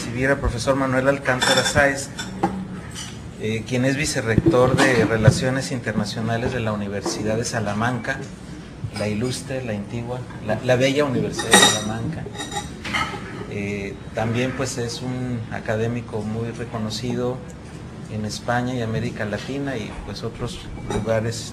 recibir al profesor Manuel Alcántara Sáez, quien es vicerrector de Relaciones Internacionales de la Universidad de Salamanca, la ilustre, la antigua, la bella Universidad de Salamanca. También pues es un académico muy reconocido en España y América Latina y pues otros lugares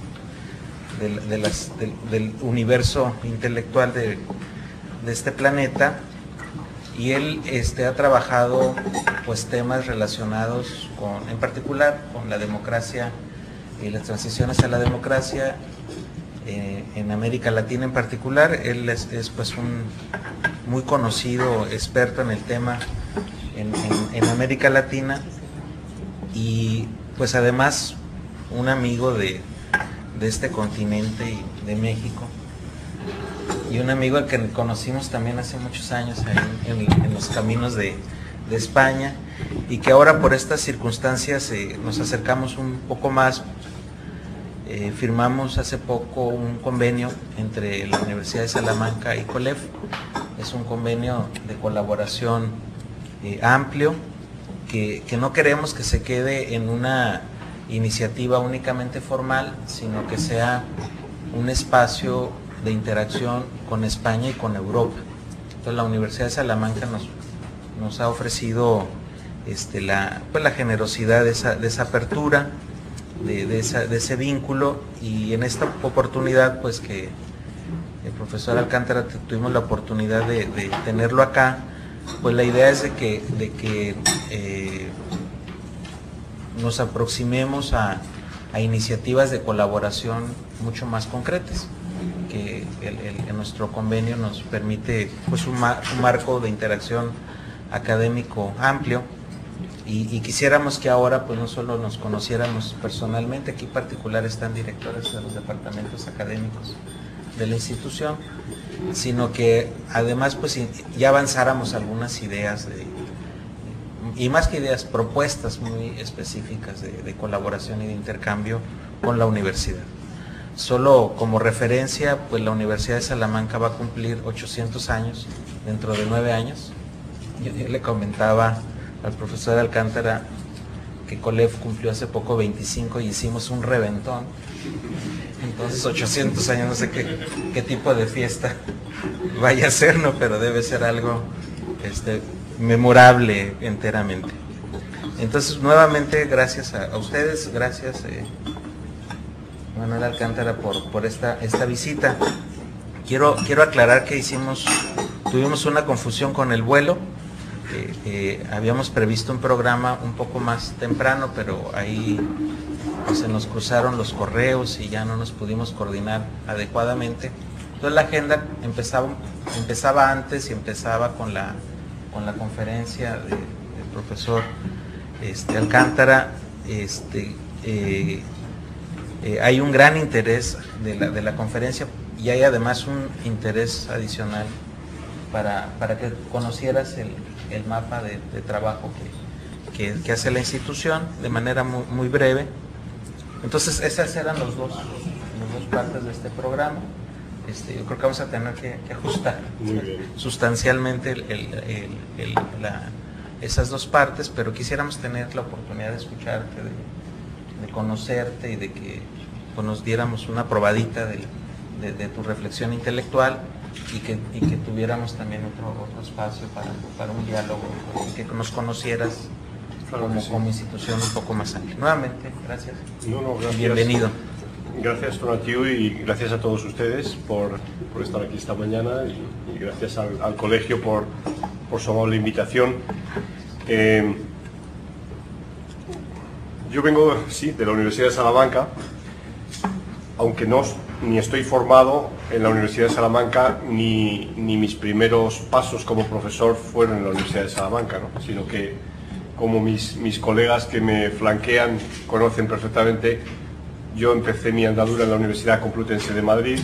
del universo intelectual de este planeta, y él ha trabajado pues temas relacionados con, en particular, con la democracia y las transiciones a la democracia en América Latina en particular. Él es pues un muy conocido experto en el tema en América Latina, y pues además un amigo de este continente y de México, y un amigo al que conocimos también hace muchos años ahí en los caminos de España, y que ahora por estas circunstancias nos acercamos un poco más. Firmamos hace poco un convenio entre la Universidad de Salamanca y COLEF. Es un convenio de colaboración amplio, que no queremos que se quede en una iniciativa únicamente formal, sino que sea un espacio de interacción con España y con Europa. Entonces la Universidad de Salamanca nos ha ofrecido la generosidad de esa apertura, de ese vínculo, y en esta oportunidad pues que el profesor Alcántara tuvimos la oportunidad de tenerlo acá, pues la idea es de que nos aproximemos a iniciativas de colaboración mucho más concretas, que en nuestro convenio nos permite pues un marco de interacción académico amplio, y quisiéramos que ahora pues no solo nos conociéramos personalmente, aquí en particular están directores de los departamentos académicos de la institución, sino que además pues ya avanzáramos algunas ideas y más que ideas, propuestas muy específicas de colaboración y de intercambio con la universidad. Solo como referencia, pues la Universidad de Salamanca va a cumplir 800 años dentro de 9 años. Yo le comentaba al profesor Alcántara que COLEF cumplió hace poco 25 y hicimos un reventón. Entonces 800 años, no sé qué tipo de fiesta vaya a ser, ¿no? Pero debe ser algo memorable enteramente. Entonces nuevamente gracias a ustedes, gracias Manuel Alcántara por esta visita. Quiero aclarar que tuvimos una confusión con el vuelo. Habíamos previsto un programa un poco más temprano, pero ahí pues, se nos cruzaron los correos y ya no nos pudimos coordinar adecuadamente. Entonces la agenda empezaba antes y empezaba con la conferencia del profesor Alcántara. Hay un gran interés de la conferencia, y hay además un interés adicional para que conocieras el mapa de trabajo que hace la institución de manera muy, muy breve. Entonces esas eran las dos partes de este programa. Yo creo que vamos a tener que ajustar sustancialmente esas dos partes, pero quisiéramos tener la oportunidad de escucharte, de conocerte, y de que pues, nos diéramos una probadita de tu reflexión intelectual, y que tuviéramos también otro espacio para un diálogo, y que nos conocieras como institución un poco más amplia. Nuevamente, gracias. Gracias. Bienvenido. Gracias, Tonatiu, y gracias a todos ustedes por estar aquí esta mañana, y gracias al colegio por su amable invitación. Yo vengo, sí, de la Universidad de Salamanca, aunque ni estoy formado en la Universidad de Salamanca, ni mis primeros pasos como profesor fueron en la Universidad de Salamanca, ¿no? Sino que, como mis colegas que me flanquean conocen perfectamente, yo empecé mi andadura en la Universidad Complutense de Madrid,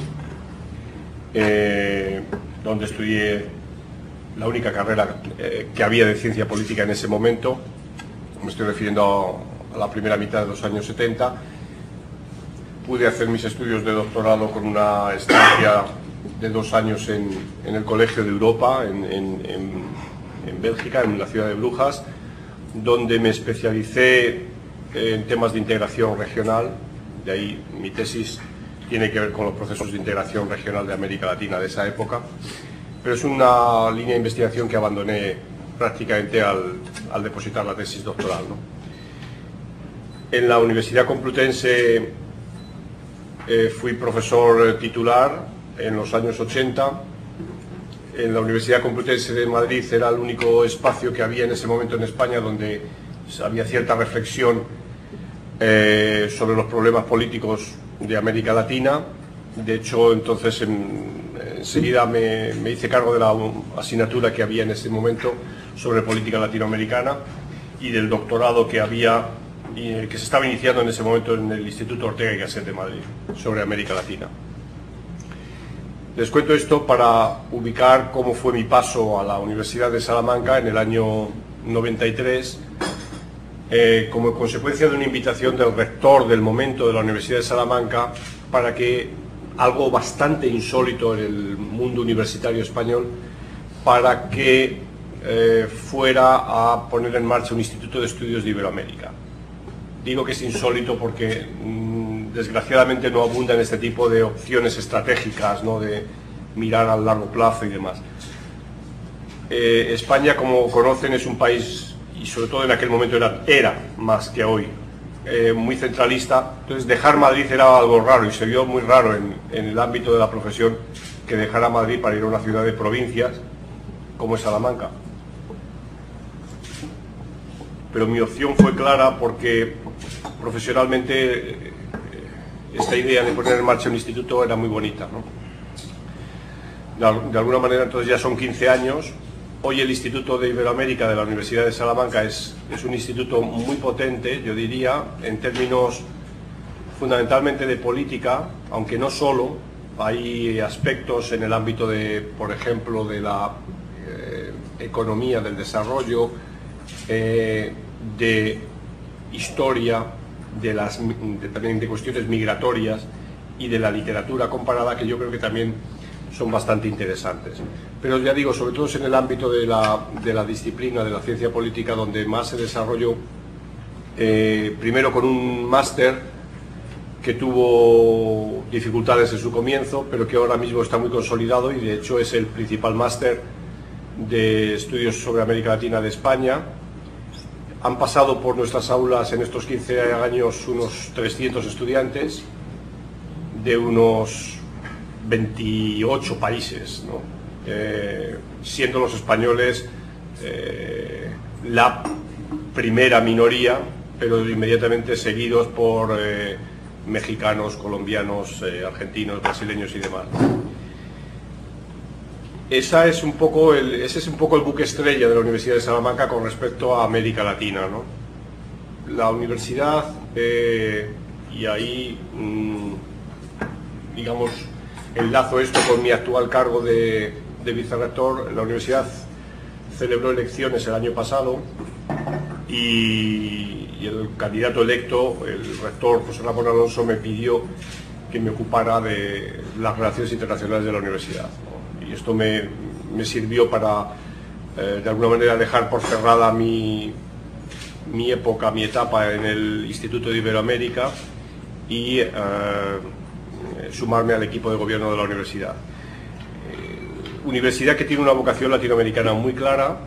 donde estudié la única carrera que había de ciencia política en ese momento. Me estoy refiriendo a la primera mitad de los años 70. Pude hacer mis estudios de doctorado con una estancia de 2 años en el Colegio de Europa, en en Bélgica, en la ciudad de Brujas, donde me especialicé en temas de integración regional. De ahí mi tesis tiene que ver con los procesos de integración regional de América Latina de esa época, pero es una línea de investigación que abandoné prácticamente al depositar la tesis doctoral, ¿no? En la Universidad Complutense fui profesor titular en los años 80. En la Universidad Complutense de Madrid era el único espacio que había en ese momento en España donde había cierta reflexión sobre los problemas políticos de América Latina. De hecho, entonces enseguida me hice cargo de la asignatura que había en ese momento sobre política latinoamericana y del doctorado que había que se estaba iniciando en ese momento en el Instituto Ortega y Gasset de Madrid sobre América Latina. Les cuento esto para ubicar cómo fue mi paso a la Universidad de Salamanca en el año 93, como consecuencia de una invitación del rector del momento de la Universidad de Salamanca para que, algo bastante insólito en el mundo universitario español, para que fuera a poner en marcha un Instituto de Estudios de Iberoamérica. Digo que es insólito porque desgraciadamente no abundan este tipo de opciones estratégicas, ¿no?, de mirar a largo plazo y demás. España, como conocen, es un país, y sobre todo en aquel momento era más que hoy, muy centralista. Entonces dejar Madrid era algo raro y se vio muy raro en el ámbito de la profesión que dejara Madrid para ir a una ciudad de provincias como es Salamanca. Pero mi opción fue clara porque profesionalmente esta idea de poner en marcha un instituto era muy bonita, ¿no? De alguna manera entonces ya son 15 años. Hoy el Instituto de Iberoamérica de la Universidad de Salamanca es un instituto muy potente, yo diría, en términos fundamentalmente de política, aunque no solo. Hay aspectos en el ámbito de, por ejemplo, de la economía, del desarrollo, de historia, también de cuestiones migratorias y de la literatura comparada, que yo creo que también son bastante interesantes. Pero ya digo, sobre todo es en el ámbito de la disciplina de la ciencia política donde más se desarrolló, primero con un máster que tuvo dificultades en su comienzo, pero que ahora mismo está muy consolidado y de hecho es el principal máster de estudios sobre América Latina de España. Han pasado por nuestras aulas en estos 15 años unos 300 estudiantes de unos 28 países, ¿no? Siendo los españoles la primera minoría, pero inmediatamente seguidos por mexicanos, colombianos, argentinos, brasileños y demás. Ese es un poco el buque estrella de la Universidad de Salamanca con respecto a América Latina, ¿no? La universidad, y ahí, digamos, enlazo esto con mi actual cargo de vicerrector. La universidad celebró elecciones el año pasado y el candidato electo, el rector José Ramón Alonso, me pidió que me ocupara de las relaciones internacionales de la universidad, ¿no? Y esto me sirvió para, de alguna manera, dejar por cerrada mi época, mi etapa en el Instituto de Iberoamérica y sumarme al equipo de gobierno de la universidad. Universidad que tiene una vocación latinoamericana muy clara.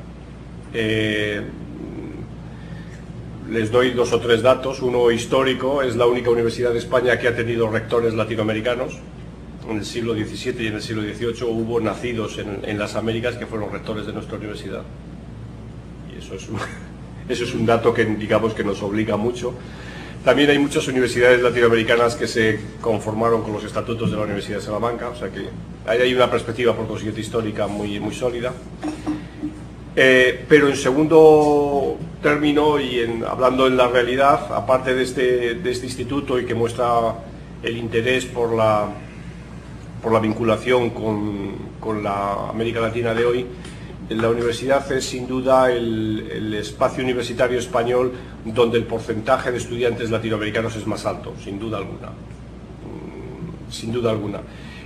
Les doy 2 o 3 datos. Uno histórico: es la única universidad de España que ha tenido rectores latinoamericanos. En el siglo XVII y en el siglo XVIII hubo nacidos en las Américas que fueron rectores de nuestra universidad. Y eso es un dato que, digamos, que nos obliga mucho. También hay muchas universidades latinoamericanas que se conformaron con los estatutos de la Universidad de Salamanca, o sea que hay una perspectiva, por consiguiente, histórica muy sólida. Pero en segundo término, y hablando en la realidad, aparte de este instituto, y que muestra el interés por la vinculación con la América Latina de hoy, la universidad es sin duda el espacio universitario español donde el porcentaje de estudiantes latinoamericanos es más alto, sin duda alguna. Sin duda alguna.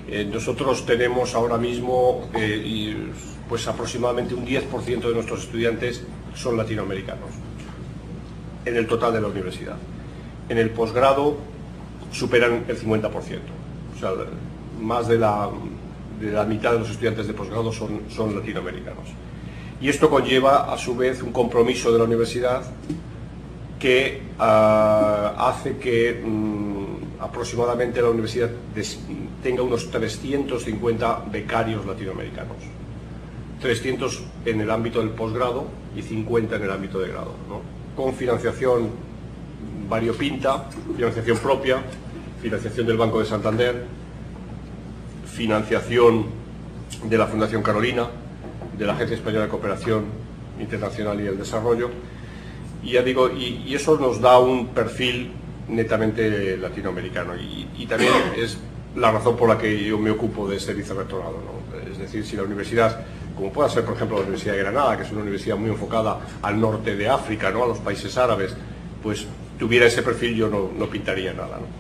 Nosotros tenemos ahora mismo pues aproximadamente un 10% de nuestros estudiantes son latinoamericanos en el total de la universidad. En el posgrado superan el 50%, o sea, más de la mitad de los estudiantes de posgrado son latinoamericanos. Y esto conlleva a su vez un compromiso de la universidad que hace que aproximadamente la universidad tenga unos 350 becarios latinoamericanos, 300 en el ámbito del posgrado y 50 en el ámbito de grado, ¿no? Con financiación variopinta, financiación propia, financiación del Banco de Santander, financiación de la Fundación Carolina, de la Agencia Española de Cooperación Internacional y el Desarrollo, y ya digo, y eso nos da un perfil netamente latinoamericano, y también es la razón por la que yo me ocupo de este vicerrectorado, ¿no? Es decir, si la universidad, como pueda ser por ejemplo la Universidad de Granada, que es una universidad muy enfocada al norte de África, ¿no?, a los países árabes, pues tuviera ese perfil, yo no pintaría nada, ¿no?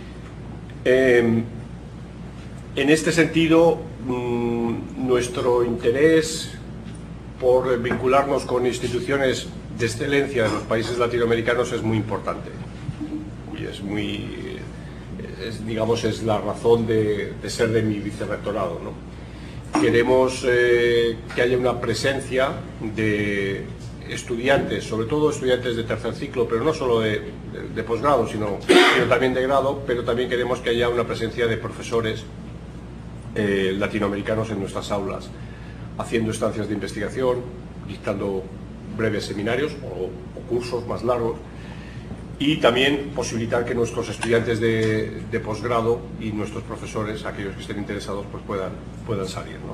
En este sentido, nuestro interés por vincularnos con instituciones de excelencia de los países latinoamericanos es muy importante, y digamos, es la razón de ser de mi vicerrectorado, ¿no? Queremos que haya una presencia de estudiantes, sobre todo estudiantes de tercer ciclo, pero no solo de posgrado, sino también de grado, pero también queremos que haya una presencia de profesores latinoamericanos en nuestras aulas, haciendo estancias de investigación, dictando breves seminarios o cursos más largos, y también posibilitar que nuestros estudiantes de posgrado y nuestros profesores, aquellos que estén interesados, pues puedan salir, ¿no?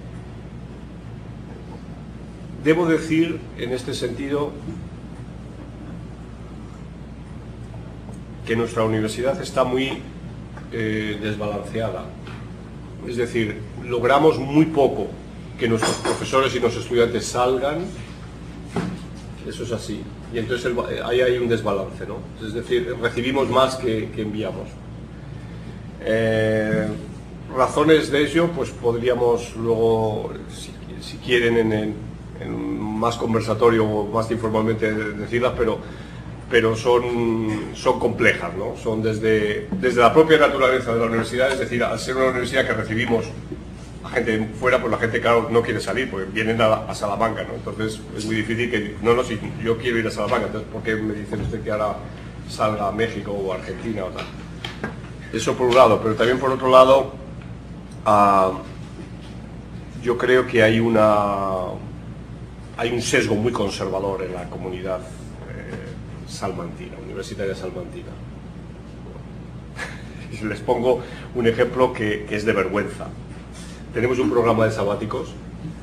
Debo decir, en este sentido, que nuestra universidad está muy desbalanceada. Es decir, logramos muy poco que nuestros profesores y nuestros estudiantes salgan, eso es así, y entonces ahí hay un desbalance, ¿no? Es decir, recibimos más que enviamos. Razones de ello, pues podríamos luego, si quieren, en más conversatorio o más informalmente decirlas, pero son complejas, ¿no? Son desde la propia naturaleza de la universidad, es decir, al ser una universidad que recibimos a gente fuera, pues la gente, claro, no quiere salir, porque vienen a Salamanca, ¿no? Entonces es muy difícil que, si yo quiero ir a Salamanca, entonces ¿por qué me dicen usted que ahora salga a México o Argentina o tal? Eso por un lado, pero también por otro lado, yo creo que hay un sesgo muy conservador en la comunidad salmantina, universitaria salmantina. Les pongo un ejemplo que es de vergüenza. Tenemos un programa de sabáticos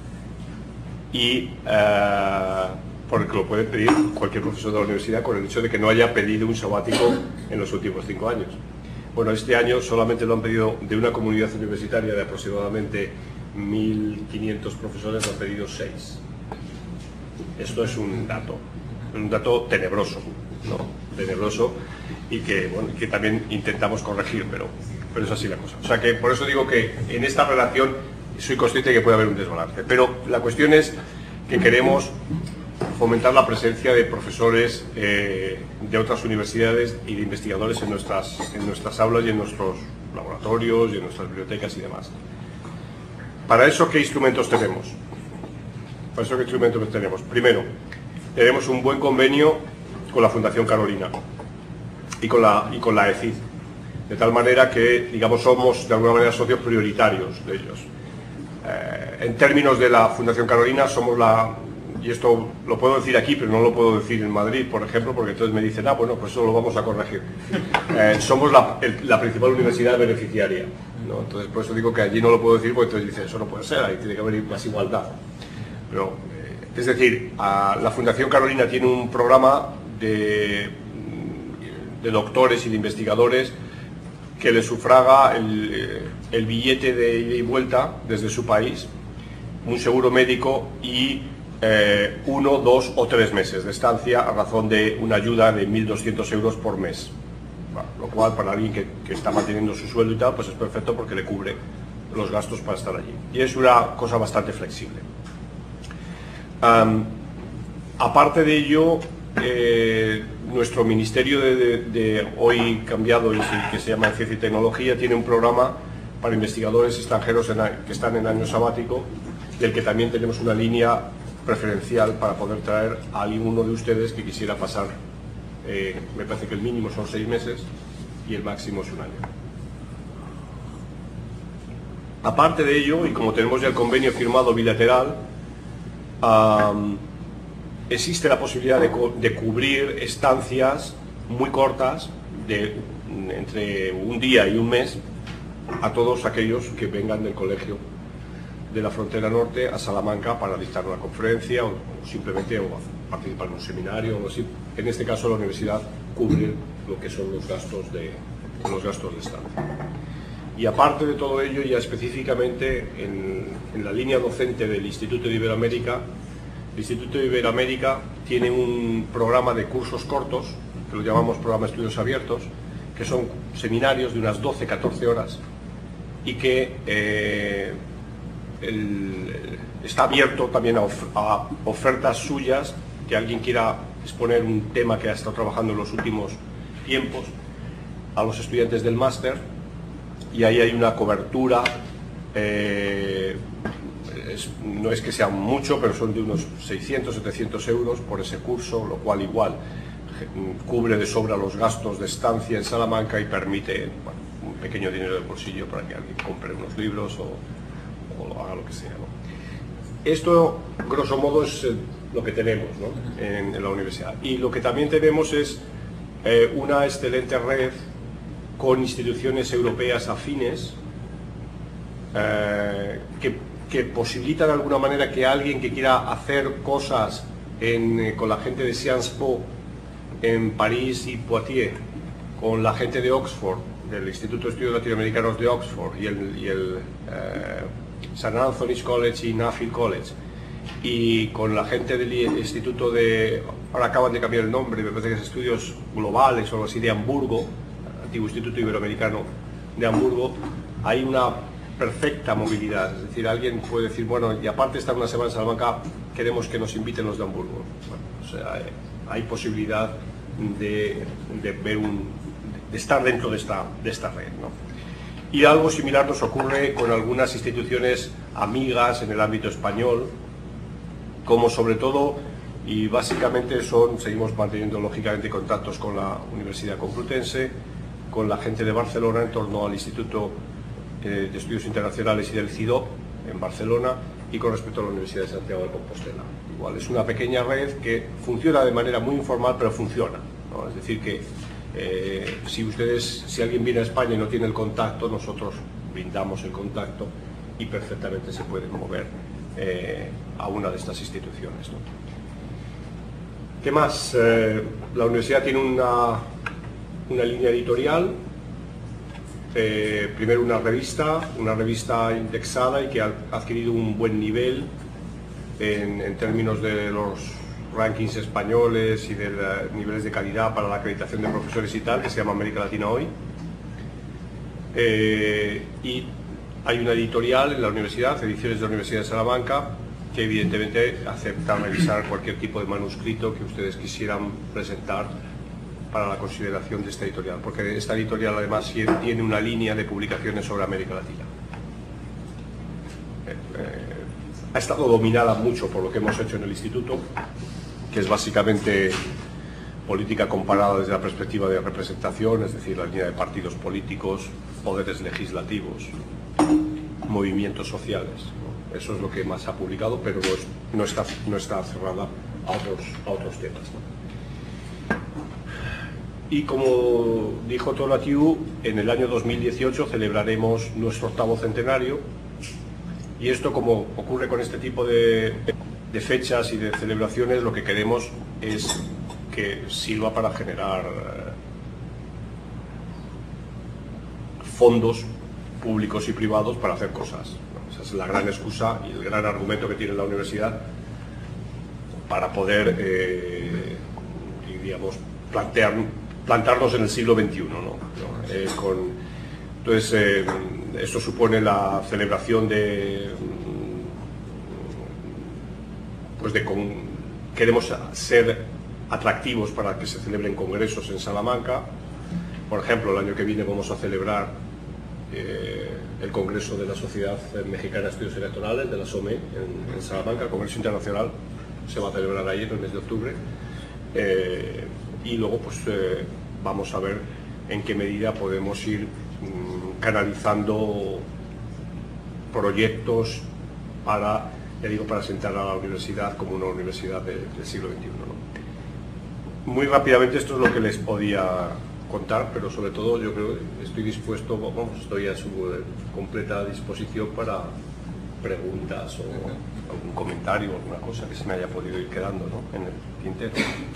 y por el que lo puede pedir cualquier profesor de la universidad, con el hecho de que no haya pedido un sabático en los últimos 5 años. Bueno, este año solamente lo han pedido de una comunidad universitaria de aproximadamente 1.500 profesores, lo han pedido 6. Esto es un dato tenebroso, ¿no? Tenebroso, y que, bueno, que también intentamos corregir, pero es así la cosa. O sea que por eso digo que en esta relación soy consciente de que puede haber un desbalance, pero la cuestión es que queremos fomentar la presencia de profesores de otras universidades y de investigadores en nuestras aulas y en nuestros laboratorios y en nuestras bibliotecas y demás. ¿Para eso qué instrumentos tenemos? Primero, tenemos un buen convenio con la Fundación Carolina y con la ECID, de tal manera que, digamos, somos de alguna manera socios prioritarios de ellos. En términos de la Fundación Carolina, somos y esto lo puedo decir aquí, pero no lo puedo decir en Madrid, por ejemplo, porque entonces me dicen, bueno, pues eso lo vamos a corregir. Somos la principal universidad beneficiaria, ¿no? Entonces, por eso digo que allí no lo puedo decir, porque entonces dicen, eso no puede ser, ahí tiene que haber más igualdad. Pero, es decir, la Fundación Carolina tiene un programa de doctores y de investigadores que les sufraga el billete de ida y vuelta desde su país, un seguro médico y 1, 2 o 3 meses de estancia a razón de una ayuda de 1.200 euros por mes, lo cual para alguien que está manteniendo su sueldo y tal, pues es perfecto porque le cubre los gastos para estar allí. Y es una cosa bastante flexible. Aparte de ello, nuestro ministerio de hoy cambiado, que se llama Ciencia y Tecnología, tiene un programa para investigadores extranjeros que están en año sabático, del que también tenemos una línea preferencial para poder traer a alguno de ustedes que quisiera pasar, me parece que el mínimo son 6 meses y el máximo es 1 año. Aparte de ello, y como tenemos ya el convenio firmado bilateral, existe la posibilidad de cubrir estancias muy cortas, entre un día y un mes, a todos aquellos que vengan del colegio de la frontera norte a Salamanca para dictar una conferencia o simplemente participar en un seminario o algo así. En este caso la universidad cubre lo que son los gastos de estancia. Y aparte de todo ello, ya específicamente en la línea docente del Instituto de Iberoamérica, el Instituto de Iberoamérica tiene un programa de cursos cortos, que lo llamamos programa de estudios abiertos, que son seminarios de unas 12-14 horas y que está abierto también a ofertas suyas, que alguien quiera exponer un tema que ha estado trabajando en los últimos tiempos, a los estudiantes del máster, y ahí hay una cobertura, no es que sea mucho, pero son de unos 600-700 euros por ese curso, lo cual igual cubre de sobra los gastos de estancia en Salamanca y permite, bueno, un pequeño dinero de bolsillo para que alguien compre unos libros o haga lo que sea, ¿no? Esto, grosso modo, es lo que tenemos, ¿no?, en la universidad. Y lo que también tenemos es una excelente red con instituciones europeas afines que posibilitan de alguna manera que alguien que quiera hacer cosas con la gente de Sciences Po en París y Poitiers, con la gente de Oxford, del Instituto de Estudios Latinoamericanos de Oxford y el St. Anthony's College y Nuffield College, y con la gente del Instituto de, ahora acaban de cambiar el nombre, me parece que es Estudios Globales o algo así, de Hamburgo, antiguo Instituto Iberoamericano de Hamburgo, hay una perfecta movilidad. Es decir, alguien puede decir, bueno, y aparte de estar una semana en Salamanca, queremos que nos inviten los de Hamburgo. Bueno, o sea, hay posibilidad de estar dentro de esta red, ¿no? Y algo similar nos ocurre con algunas instituciones amigas en el ámbito español, como sobre todo, y básicamente seguimos manteniendo lógicamente contactos con la Universidad Complutense, con la gente de Barcelona en torno al Instituto de Estudios Internacionales y del CIDOB en Barcelona, y con respecto a la Universidad de Santiago de Compostela. Igual es una pequeña red que funciona de manera muy informal, pero funciona, ¿no? Es decir que si alguien viene a España y no tiene el contacto, nosotros brindamos el contacto y perfectamente se puede mover a una de estas instituciones, ¿no? ¿Qué más? La universidad tiene una línea editorial, primero una revista indexada y que ha adquirido un buen nivel en términos de los rankings españoles y de niveles de calidad para la acreditación de profesores y tal, que se llama América Latina Hoy. Y hay una editorial en la universidad, Ediciones de la Universidad de Salamanca, que evidentemente acepta revisar cualquier tipo de manuscrito que ustedes quisieran presentar para la consideración de esta editorial, porque esta editorial además tiene una línea de publicaciones sobre América Latina. Ha estado dominada mucho por lo que hemos hecho en el instituto, que es básicamente política comparada desde la perspectiva de representación, es decir, la línea de partidos políticos, poderes legislativos, movimientos sociales, ¿no? Eso es lo que más ha publicado, pero no está cerrada a otros temas, ¿no? Y como dijo Tonatiu, en el año 2018 celebraremos nuestro 8º centenario, y esto, como ocurre con este tipo de fechas y de celebraciones, lo que queremos es que sirva para generar fondos públicos y privados para hacer cosas, ¿no? Esa es la gran excusa y el gran argumento que tiene la universidad para poder, digamos, plantear plantarnos en el siglo XXI, entonces, esto supone la celebración queremos ser atractivos para que se celebren congresos en Salamanca. Por ejemplo, el año que viene vamos a celebrar el Congreso de la Sociedad Mexicana de Estudios Electorales, de la SOME, en Salamanca. El Congreso Internacional se va a celebrar ahí en el mes de octubre. Y luego pues vamos a ver en qué medida podemos ir canalizando proyectos para, ya digo, para sentar a la universidad como una universidad del siglo XXI, ¿no? Muy rápidamente esto es lo que les podía contar, pero sobre todo yo creo que estoy dispuesto, estoy a su completa disposición para preguntas o algún comentario o alguna cosa que se me haya podido ir quedando, ¿no?, en el tintero.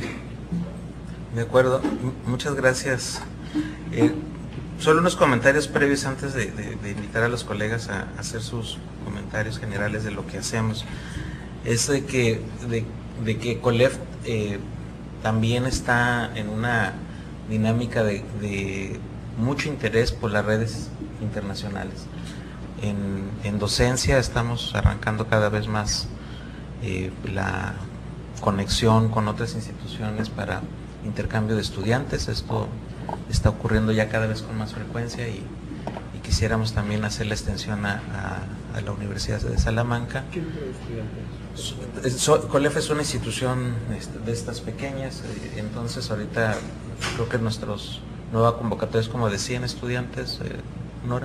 De acuerdo, muchas gracias. Solo unos comentarios previos antes de invitar a los colegas a hacer sus comentarios generales de lo que hacemos. Es de que COLEF también está en una dinámica de mucho interés por las redes internacionales. En docencia estamos arrancando cada vez más la conexión con otras instituciones para intercambio de estudiantes. Esto está ocurriendo ya cada vez con más frecuencia y quisiéramos también hacer la extensión a la Universidad de Salamanca. ¿Qué número de estudiantes? COLEF es una institución de estas pequeñas, entonces ahorita creo que nuestra nueva convocatoria es como de 100 estudiantes, Nora.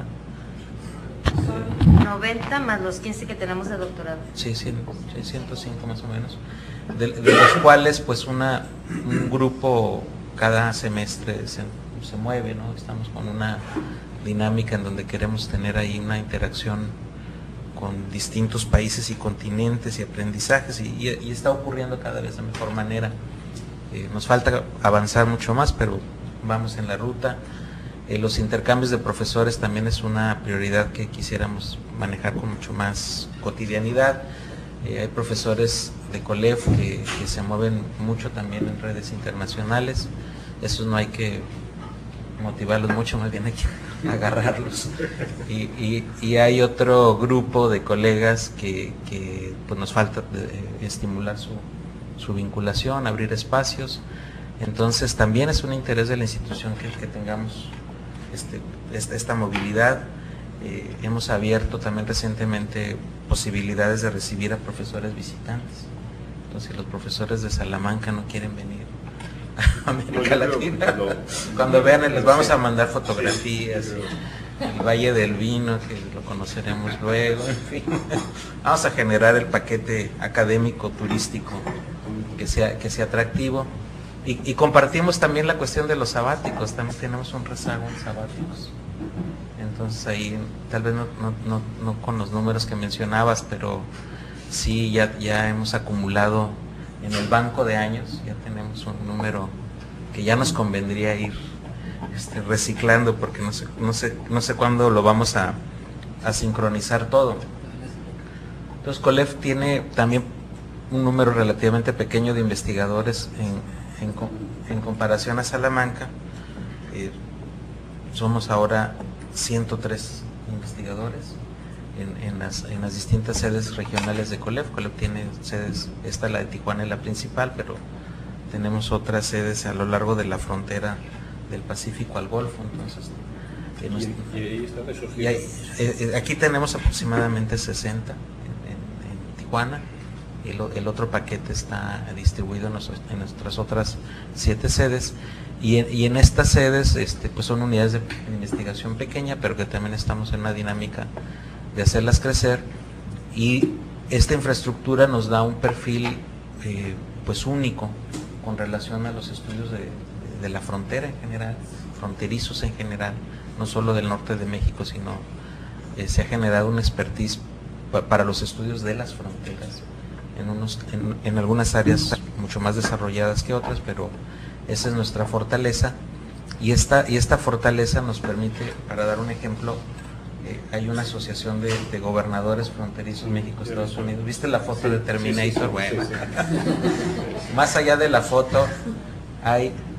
Son 90 más los 15 que tenemos de doctorado. Sí, 105 más o menos, de los cuales pues un grupo cada semestre se mueve, ¿no? Estamos con una dinámica en donde queremos tener ahí una interacción con distintos países y continentes y aprendizajes y está ocurriendo cada vez de mejor manera. Nos falta avanzar mucho más, pero vamos en la ruta. Los intercambios de profesores también es una prioridad que quisiéramos manejar con mucho más cotidianidad. Hay profesores de COLEF que se mueven mucho también en redes internacionales. Esos no hay que motivarlos mucho, más bien hay que agarrarlos. Y hay otro grupo de colegas que pues nos falta estimular su vinculación, abrir espacios. Entonces también es un interés de la institución que tengamos esta movilidad. Hemos abierto también recientemente posibilidades de recibir a profesores visitantes. Entonces, si los profesores de Salamanca no quieren venir a América Latina, cuando vean, les vamos a mandar fotografías, el Valle del Vino, que lo conoceremos luego, en fin. Vamos a generar el paquete académico turístico que sea atractivo. Y compartimos también la cuestión de los sabáticos, también tenemos un rezago en sabáticos. Entonces ahí, tal vez no con los números que mencionabas, pero sí ya hemos acumulado en el banco de años, ya tenemos un número que ya nos convendría ir reciclando, porque no sé cuándo lo vamos a sincronizar todo. Entonces COLEF tiene también un número relativamente pequeño de investigadores en comparación a Salamanca. Somos ahora 103 investigadores en las distintas sedes regionales de COLEF. COLEF tiene sedes, esta la de Tijuana es la principal, pero tenemos otras sedes a lo largo de la frontera del Pacífico al Golfo. Entonces, aquí tenemos aproximadamente 60 en Tijuana. El otro paquete está distribuido en nuestras otras 7 sedes y en estas sedes pues son unidades de investigación pequeña, pero que también estamos en una dinámica de hacerlas crecer, y esta infraestructura nos da un perfil pues único con relación a los estudios de la frontera en general, fronterizos en general, no solo del norte de México, sino se ha generado una expertise para los estudios de las fronteras. En algunas áreas mucho más desarrolladas que otras, pero esa es nuestra fortaleza, y esta fortaleza nos permite, para dar un ejemplo, hay una asociación de gobernadores fronterizos México-Estados Unidos. ¿Viste la foto de Terminator? Bueno, más allá de la foto hay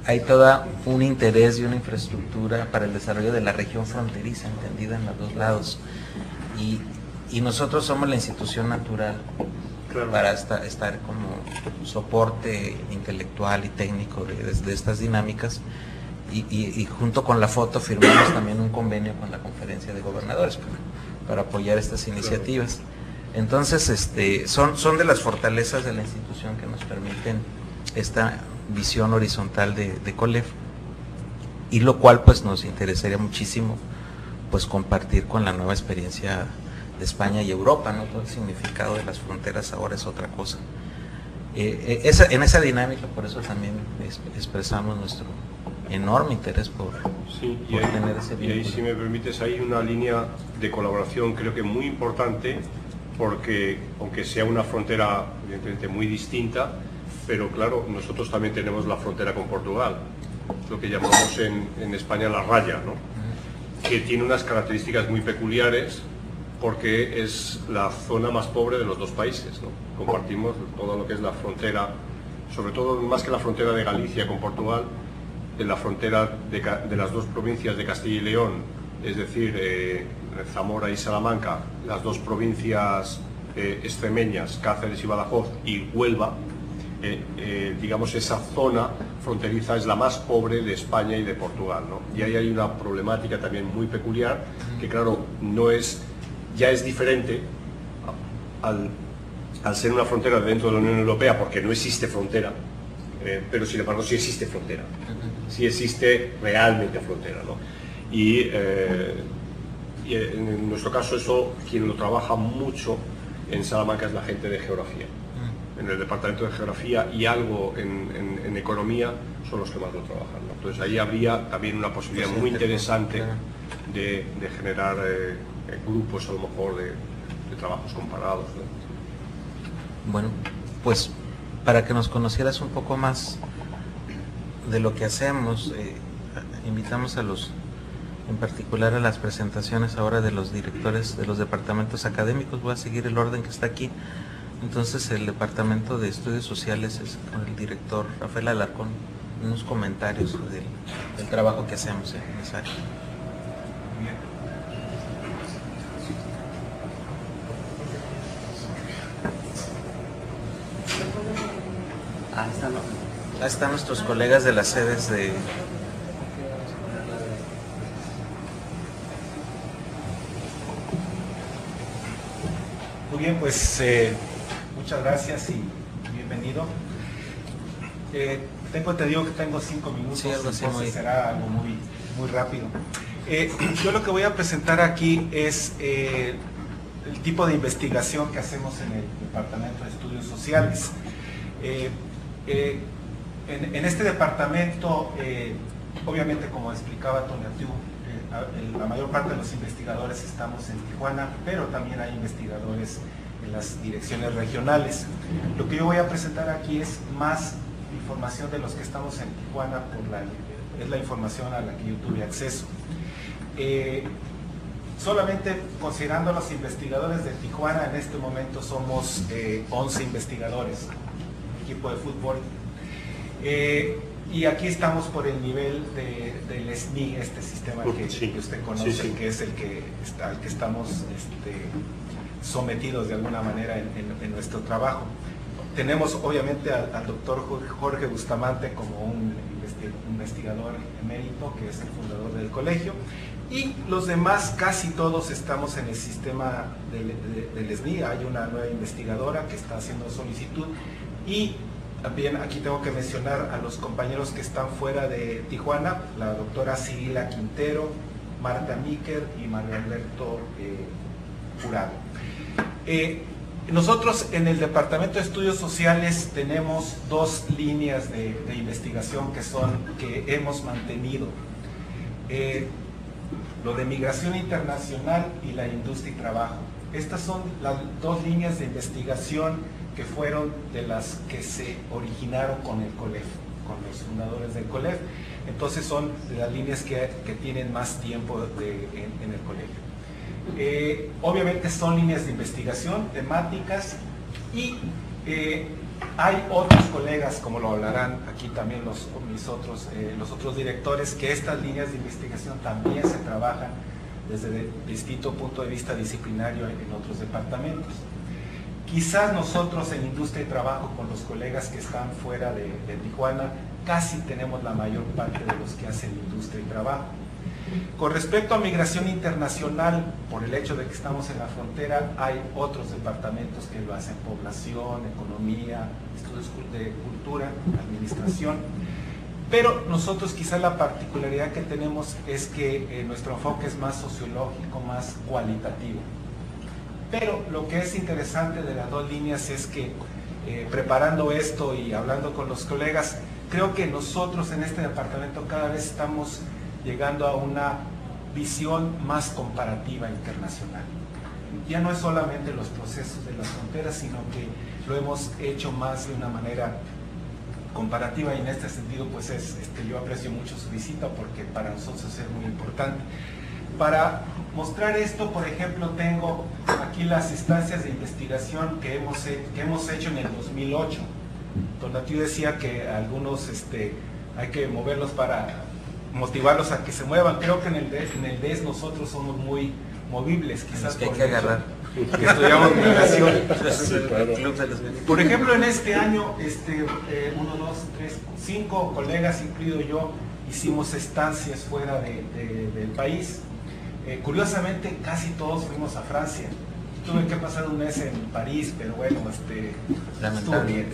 hay toda un interés y una infraestructura para el desarrollo de la región fronteriza, entendida en los dos lados. Y nosotros somos la institución natural para estar como soporte intelectual y técnico de estas dinámicas. Y junto con la foto firmamos también un convenio con la Conferencia de Gobernadores para apoyar estas iniciativas. Entonces, son de las fortalezas de la institución que nos permiten esta visión horizontal de COLEF, y lo cual pues nos interesaría muchísimo pues compartir con la nueva experiencia de España y Europa, ¿no? Todo el significado de las fronteras ahora es otra cosa. En esa dinámica, por eso también expresamos nuestro enorme interés por tener ese vínculo. Y ahí, si me permites, hay una línea de colaboración creo que muy importante, porque aunque sea una frontera evidentemente muy distinta, pero claro, nosotros también tenemos la frontera con Portugal, lo que llamamos en España la raya, ¿no? Que tiene unas características muy peculiares, porque es la zona más pobre de los dos países, ¿no? Compartimos todo lo que es la frontera, sobre todo más que la frontera de Galicia con Portugal, en la frontera de las dos provincias de Castilla y León, es decir, Zamora y Salamanca, las dos provincias extremeñas, Cáceres y Badajoz, y Huelva, digamos, esa zona fronteriza es la más pobre de España y de Portugal, ¿no? Y ahí hay una problemática también muy peculiar, que claro, ya es diferente al ser una frontera dentro de la Unión Europea, porque no existe frontera, pero sin embargo sí existe frontera, sí existe realmente frontera, ¿no? Y en nuestro caso eso, quien lo trabaja mucho en Salamanca es la gente de geografía. En el departamento de geografía y algo en economía son los que más lo trabajan, ¿no? Entonces ahí habría también una posibilidad muy interesante de generar grupos a lo mejor de trabajos comparados, ¿no? Bueno, pues para que nos conocieras un poco más de lo que hacemos, invitamos en particular a las presentaciones ahora de los directores de los departamentos académicos. Voy a seguir el orden que está aquí. Entonces, el Departamento de Estudios Sociales es con el director Rafael Alarcón, unos comentarios del trabajo que hacemos en esa área. Ahí están nuestros colegas de las sedes de... Muy bien, pues muchas gracias y bienvenido. Tengo entendido que tengo 5 minutos, sí, entonces será algo muy rápido. Yo lo que voy a presentar aquí es el tipo de investigación que hacemos en el Departamento de Estudios Sociales. En este departamento, obviamente, como explicaba Tonatiuh, la mayor parte de los investigadores estamos en Tijuana, pero también hay investigadores en las direcciones regionales. Lo que yo voy a presentar aquí es más información de los que estamos en Tijuana, es la información a la que yo tuve acceso. Solamente considerando los investigadores de Tijuana, en este momento somos 11 investigadores, equipo de fútbol. Y aquí estamos por el nivel del SNI, este sistema que usted conoce, que es al que estamos sometidos de alguna manera en nuestro trabajo. Tenemos obviamente al doctor Jorge Bustamante como un investigador emérito, que es el fundador del colegio, y los demás, casi todos, estamos en el sistema del SNI. Hay una nueva investigadora que está haciendo solicitud, y también aquí tengo que mencionar a los compañeros que están fuera de Tijuana, la doctora Cirila Quintero, Marta Míquer y Mario Alberto Jurado. Nosotros en el Departamento de Estudios Sociales tenemos dos líneas de investigación que hemos mantenido. Lo de migración internacional y la industria y trabajo. Estas son las dos líneas de investigación que fueron de las que se originaron con el COLEF, con los fundadores del COLEF. Entonces son de las líneas que tienen más tiempo en el colegio. Obviamente son líneas de investigación, temáticas, y Hay otros colegas, como lo hablarán aquí también los otros directores, que estas líneas de investigación también se trabajan desde el distinto punto de vista disciplinario en otros departamentos. Quizás nosotros en industria y trabajo, con los colegas que están fuera de Tijuana, casi tenemos la mayor parte de los que hacen industria y trabajo. Con respecto a migración internacional, por el hecho de que estamos en la frontera, hay otros departamentos que lo hacen: población, economía, estudios de cultura, administración. Pero nosotros quizás la particularidad que tenemos es que nuestro enfoque es más sociológico, más cualitativo. Pero lo que es interesante de las dos líneas es que preparando esto y hablando con los colegas, creo que nosotros en este departamento cada vez estamos llegando a una visión más comparativa internacional. Ya no es solamente los procesos de las fronteras, sino que lo hemos hecho más de una manera comparativa, y en este sentido pues yo aprecio mucho su visita, porque para nosotros es muy importante. Para mostrar esto, por ejemplo, tengo aquí las instancias de investigación que hemos hecho en el 2008, donde yo decía que algunos hay que moverlos para motivarlos a que se muevan. Creo que en el DES nosotros somos muy movibles, quizás que hay que agarrar. Que estudiamos migración. Sí, claro. Por ejemplo, en este año, 1, 2, 3, 5 colegas, incluido yo, hicimos estancias fuera del país. Curiosamente, casi todos fuimos a Francia. Tuve que pasar un mes en París, pero bueno, estuvo bien.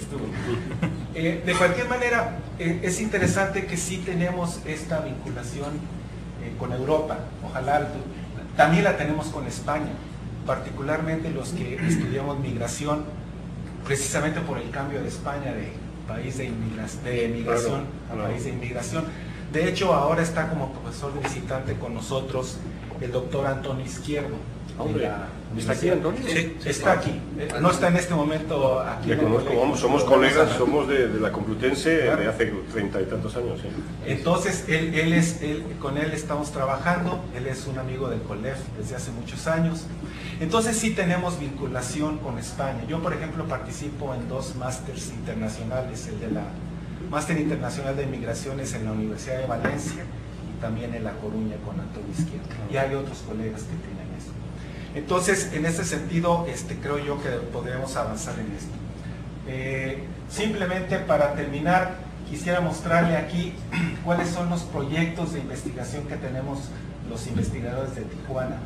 De cualquier manera, es interesante que sí tenemos esta vinculación con Europa. Ojalá también la tenemos con España, particularmente los que estudiamos migración, precisamente por el cambio de España de país de migración a país de inmigración. De hecho, ahora está como profesor visitante con nosotros el doctor Antonio Izquierdo. ¿Está aquí, Antonio? Sí, está aquí. No está en este momento aquí. Le conozco, somos colegas, somos de la Complutense, claro, de hace 30 y tantos años. ¿Sí? Entonces, con él estamos trabajando. Él es un amigo del COLEF desde hace muchos años. Entonces sí tenemos vinculación con España. Yo, por ejemplo, participo en 2 másters internacionales, el de la Máster Internacional de Migraciones en la Universidad de Valencia y también en La Coruña con Antonio Izquierdo. Y hay otros colegas que tienen eso. Entonces, en ese sentido, creo yo que podremos avanzar en esto. Simplemente para terminar, quisiera mostrarle aquí cuáles son los proyectos de investigación que tenemos los investigadores de Tijuana.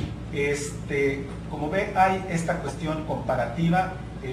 Como ve, hay esta cuestión comparativa.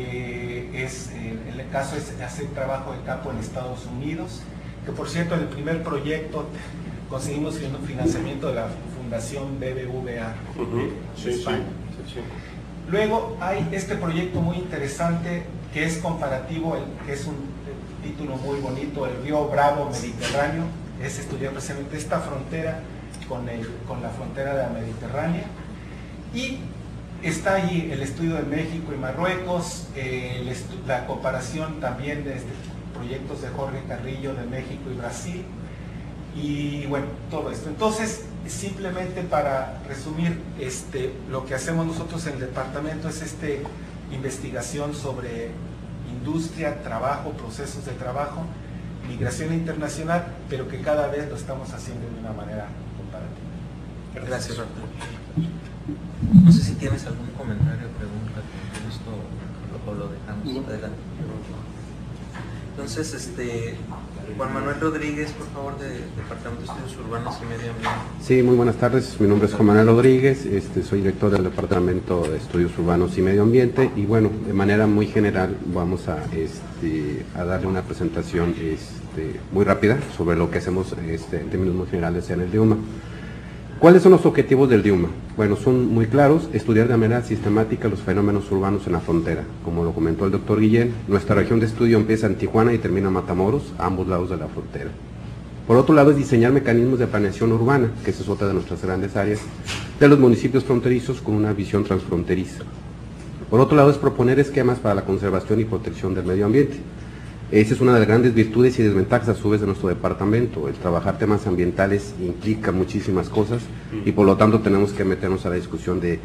En el caso es hacer trabajo de campo en Estados Unidos, que por cierto en el primer proyecto conseguimos financiamiento de la Fundación BBVA de España. Sí. Luego hay este proyecto muy interesante que es comparativo, que es un título muy bonito, el río Bravo Mediterráneo. Es estudiar precisamente esta frontera con la frontera de la Mediterránea. Y está allí el estudio de México y Marruecos, la comparación también de proyectos de Jorge Carrillo de México y Brasil, y bueno, todo esto. Entonces, simplemente para resumir, lo que hacemos nosotros en el departamento es investigación sobre industria, trabajo, procesos de trabajo, migración internacional, pero que cada vez lo estamos haciendo de una manera comparativa. Gracias, doctor. No sé si tienes algún comentario o pregunta con esto o lo dejamos adelante. Entonces, Juan Manuel Rodríguez, por favor, de Departamento de Estudios Urbanos y Medio Ambiente. Sí, muy buenas tardes. Mi nombre es Juan Manuel Rodríguez, soy director del Departamento de Estudios Urbanos y Medio Ambiente, y bueno, de manera muy general vamos a darle una presentación muy rápida sobre lo que hacemos en términos muy generales en el DIUMA. ¿Cuáles son los objetivos del DIUMA? Bueno, son muy claros: estudiar de manera sistemática los fenómenos urbanos en la frontera. Como lo comentó el doctor Guillén, nuestra región de estudio empieza en Tijuana y termina en Matamoros, a ambos lados de la frontera. Por otro lado, es diseñar mecanismos de planeación urbana, que esa es otra de nuestras grandes áreas, de los municipios fronterizos con una visión transfronteriza. Por otro lado, es proponer esquemas para la conservación y protección del medio ambiente. Esa es una de las grandes virtudes y desventajas a su vez de nuestro departamento. El trabajar temas ambientales implica muchísimas cosas y por lo tanto tenemos que meternos a la discusión de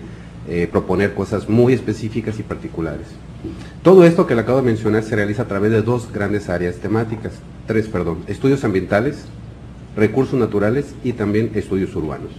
proponer cosas muy específicas y particulares. Todo esto que le acabo de mencionar se realiza a través de dos grandes áreas temáticas, estudios ambientales, recursos naturales y también estudios urbanos.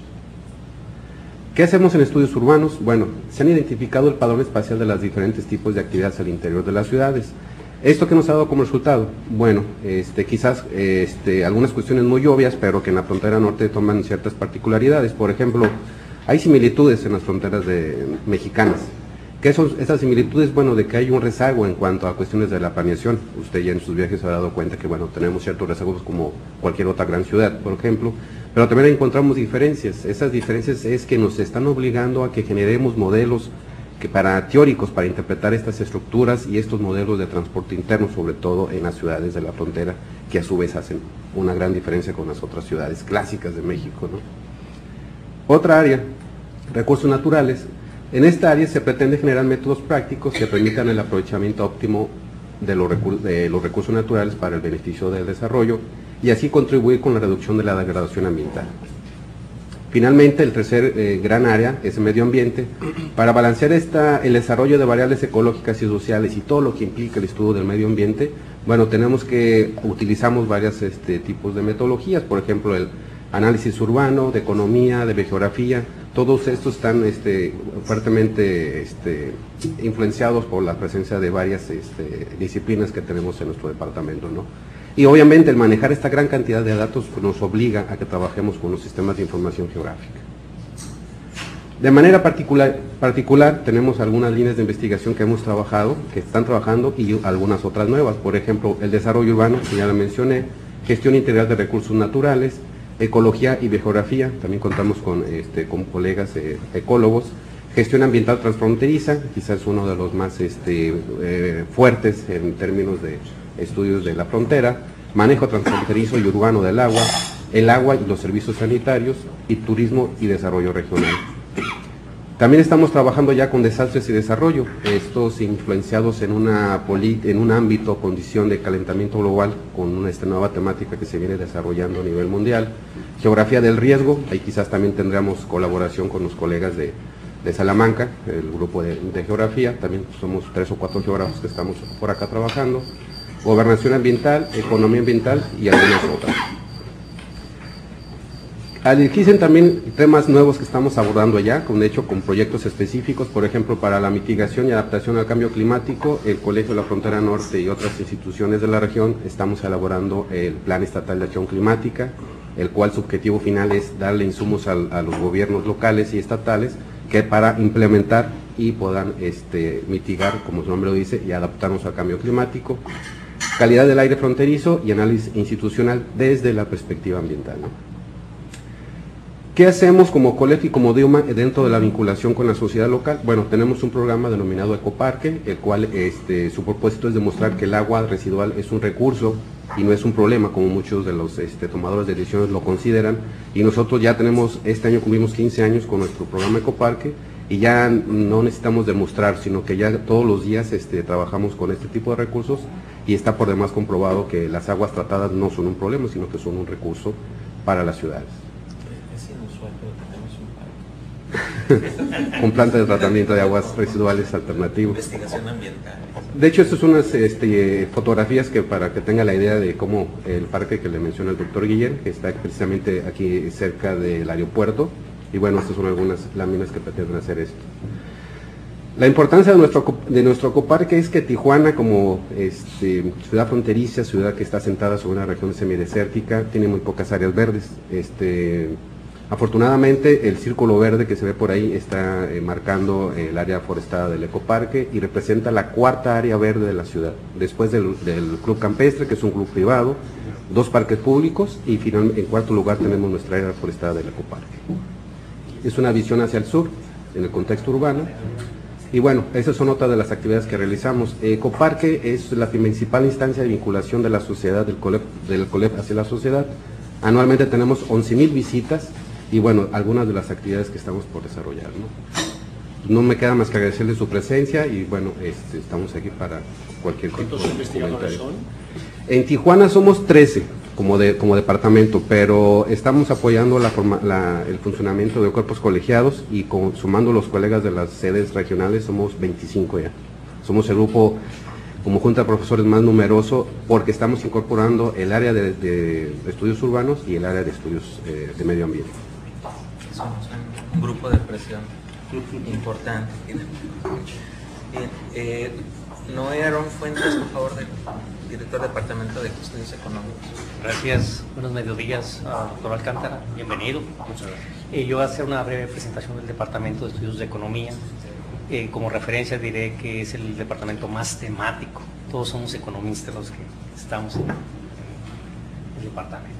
¿Qué hacemos en estudios urbanos? Bueno, se han identificado el padrón espacial de los diferentes tipos de actividades al interior de las ciudades. ¿Esto qué nos ha dado como resultado? Bueno, quizás algunas cuestiones muy obvias, pero que en la frontera norte toman ciertas particularidades. Por ejemplo, hay similitudes en las fronteras mexicanas. ¿Qué son estas similitudes? Bueno, de que hay un rezago en cuanto a cuestiones de la planeación. Usted ya en sus viajes se ha dado cuenta que, bueno, tenemos ciertos rezagos como cualquier otra gran ciudad, por ejemplo, pero también encontramos diferencias. Esas diferencias es que nos están obligando a que generemos modelos teóricos para interpretar estas estructuras y estos modelos de transporte interno, sobre todo en las ciudades de la frontera, que a su vez hacen una gran diferencia con las otras ciudades clásicas de México, ¿no? Otra área, recursos naturales. En esta área se pretende generar métodos prácticos que permitan el aprovechamiento óptimo de los recursos naturales para el beneficio del desarrollo y así contribuir con la reducción de la degradación ambiental. Finalmente, el tercer gran área es el medio ambiente. Para balancear el desarrollo de variables ecológicas y sociales y todo lo que implica el estudio del medio ambiente, bueno, utilizamos varios tipos de metodologías, por ejemplo, el análisis urbano, de economía, de geografía. Todos estos están fuertemente influenciados por la presencia de varias disciplinas que tenemos en nuestro departamento, ¿no? Y obviamente el manejar esta gran cantidad de datos nos obliga a que trabajemos con los sistemas de información geográfica. De manera particular tenemos algunas líneas de investigación que hemos trabajado, que están trabajando, y algunas otras nuevas. Por ejemplo, el desarrollo urbano, que ya lo mencioné, gestión integral de recursos naturales, ecología y biogeografía, también contamos con colegas ecólogos, gestión ambiental transfronteriza, quizás uno de los más fuertes en términos de estudios de la frontera, manejo transfronterizo y urbano del agua, el agua y los servicios sanitarios, y turismo y desarrollo regional. También estamos trabajando ya con desastres y desarrollo, estos influenciados en un ámbito, condición de calentamiento global, con una nueva temática que se viene desarrollando a nivel mundial. Geografía del riesgo, ahí quizás también tendremos colaboración con los colegas de Salamanca, el grupo de geografía, también somos 3 o 4 geógrafos que estamos por acá trabajando. Gobernación ambiental, economía ambiental y algunas otras. Existen también temas nuevos que estamos abordando ya, con proyectos específicos, por ejemplo, para la mitigación y adaptación al cambio climático, el Colegio de la Frontera Norte y otras instituciones de la región estamos elaborando el Plan Estatal de Acción Climática, el cual su objetivo final es darle insumos a los gobiernos locales y estatales que para implementar y puedan mitigar, como su nombre lo dice, y adaptarnos al cambio climático. Calidad del aire fronterizo y análisis institucional desde la perspectiva ambiental, ¿no? ¿Qué hacemos como COLEF y como DIUMA dentro de la vinculación con la sociedad local? Bueno, tenemos un programa denominado Ecoparque, el cual su propósito es demostrar que el agua residual es un recurso y no es un problema, como muchos de los tomadores de decisiones lo consideran, y nosotros ya este año cumplimos 15 años con nuestro programa Ecoparque, y ya no necesitamos demostrar, sino que ya todos los días trabajamos con este tipo de recursos, y está por demás comprobado que las aguas tratadas no son un problema, sino que son un recurso para las ciudades. Con plantas de tratamiento de aguas residuales alternativos. Investigación ambiental. De hecho, estas son unas fotografías que para que tenga la idea de cómo el parque que le menciona el doctor Guillén, que está precisamente aquí cerca del aeropuerto, y bueno, estas son algunas láminas que pretenden hacer esto. La importancia de nuestro ecoparque es que Tijuana, como ciudad fronteriza, ciudad que está asentada sobre una región semidesértica, tiene muy pocas áreas verdes. Afortunadamente, el círculo verde que se ve por ahí está marcando el área forestada del ecoparque y representa la cuarta área verde de la ciudad, después del Club Campestre, que es un club privado, 2 parques públicos, y en cuarto lugar tenemos nuestra área forestada del ecoparque. Es una visión hacia el sur, en el contexto urbano, y bueno, esas son otras de las actividades que realizamos. Ecoparque es la principal instancia de vinculación de la sociedad, del COLEF hacia la sociedad. Anualmente tenemos 11,000 visitas, y bueno, algunas de las actividades que estamos por desarrollar, ¿no? No me queda más que agradecerles su presencia y bueno, estamos aquí para cualquier tipo de comentario. investigadores son? En Tijuana somos 13, como departamento, pero estamos apoyando el funcionamiento de cuerpos colegiados y sumando los colegas de las sedes regionales, somos 25 ya. Somos el grupo como junta de profesores más numeroso porque estamos incorporando el área de estudios urbanos y el área de estudios de medio ambiente. Somos un grupo de presión importante. Bien, Noé Aarón Fuentes, por favor, director del Departamento de Estudios Económicos. Gracias, buenos mediodías, doctor Alcántara, bienvenido. Muchas gracias. Yo voy a hacer una breve presentación del Departamento de Estudios de Economía. Como referencia diré que es el departamento más temático. Todos somos economistas los que estamos en el departamento.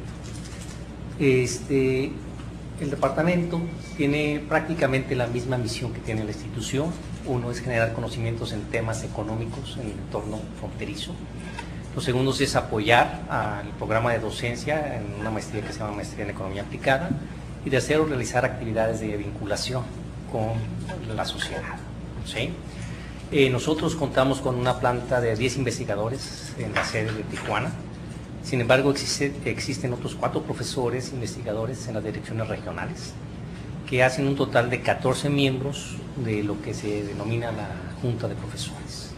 El departamento tiene prácticamente la misma misión que tiene la institución. Uno es generar conocimientos en temas económicos en el entorno fronterizo. Lo segundo es apoyar al programa de docencia en una maestría que se llama Maestría en Economía Aplicada, y tercero, realizar actividades de vinculación con la sociedad. ¿Sí? Nosotros contamos con una planta de 10 investigadores en la sede de Tijuana. Sin embargo, existen otros 4 profesores investigadores en las direcciones regionales, que hacen un total de 14 miembros de lo que se denomina la Junta de Profesores.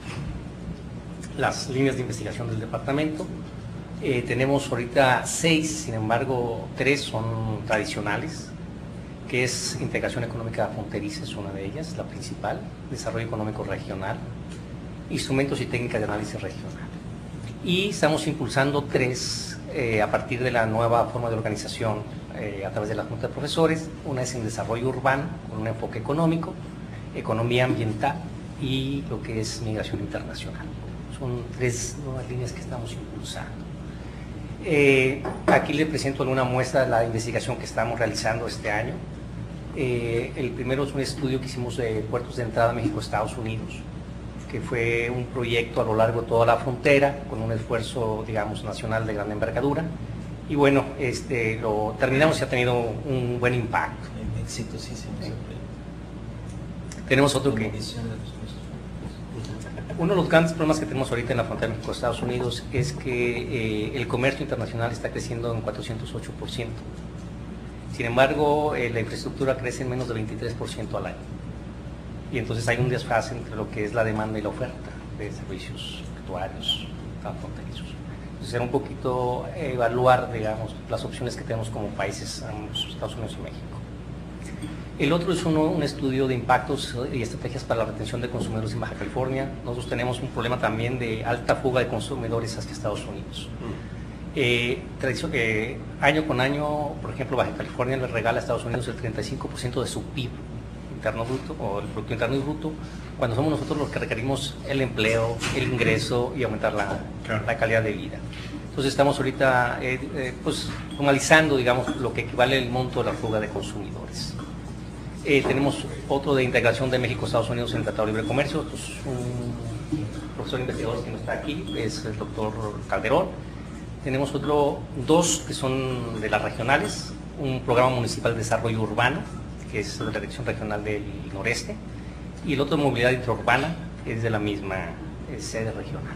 Las líneas de investigación del departamento, tenemos ahorita 6, sin embargo 3 son tradicionales, que es integración económica fronteriza, es una de ellas, la principal, desarrollo económico regional, instrumentos y técnicas de análisis regional. Y estamos impulsando 3 a partir de la nueva forma de organización a través de la Junta de Profesores. Una es en desarrollo urbano, con un enfoque económico, economía ambiental y lo que es migración internacional. Son 3 nuevas líneas que estamos impulsando. Aquí le presento alguna muestra de la investigación que estamos realizando este año. El primero es un estudio que hicimos de puertos de entrada a México-Estados Unidos, que fue un proyecto a lo largo de toda la frontera, con un esfuerzo, digamos, nacional de gran envergadura. Y bueno, lo terminamos y ha tenido un buen impacto. Exitosísimo. Sí. Tenemos otro que... Uno de los grandes problemas que tenemos ahorita en la frontera de México-Estados Unidos es que el comercio internacional está creciendo en 408%. Sin embargo, la infraestructura crece en menos de 23% al año. Y entonces hay un desfase entre lo que es la demanda y la oferta de servicios portuarios transfronterizos. Entonces era un poquito evaluar, digamos, las opciones que tenemos como países, Estados Unidos y México. El otro es un estudio de impactos y estrategias para la retención de consumidores en Baja California. Nosotros tenemos un problema también de alta fuga de consumidores hacia Estados Unidos. Año con año, por ejemplo, Baja California le regala a Estados Unidos el 35% de su PIB interno bruto, o el Producto Interno Bruto, cuando somos nosotros los que requerimos el empleo, el ingreso y aumentar la calidad de vida. Entonces estamos ahorita pues formalizando, digamos, lo que equivale el monto de la fuga de consumidores. Tenemos otro de integración de México, Estados Unidos en el Tratado de Libre Comercio. Pues un profesor investigador que no está aquí es el doctor Calderón. Tenemos dos que son de las regionales, un programa municipal de desarrollo urbano, que es de la Dirección Regional del Noreste, y el otro de movilidad intraurbana, que es de la misma sede regional.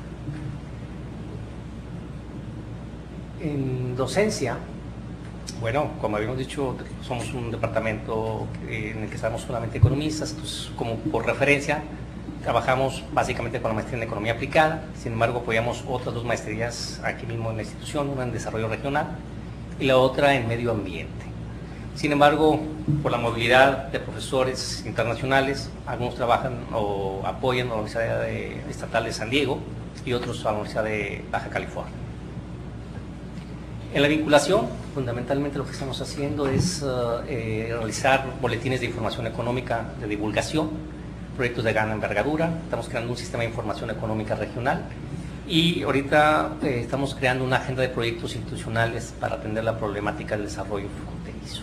En docencia, bueno, como habíamos dicho, somos un departamento en el que estamos solamente economistas, entonces como por referencia trabajamos básicamente con la maestría en economía aplicada. Sin embargo, apoyamos otras 2 maestrías aquí mismo en la institución, una en desarrollo regional y la otra en medio ambiente. Sin embargo, por la movilidad de profesores internacionales, algunos trabajan o apoyan a la Universidad Estatal de San Diego y otros a la Universidad de Baja California. En la vinculación, fundamentalmente lo que estamos haciendo es realizar boletines de información económica de divulgación, proyectos de gran envergadura. Estamos creando un sistema de información económica regional y ahorita estamos creando una agenda de proyectos institucionales para atender la problemática del desarrollo fronterizo.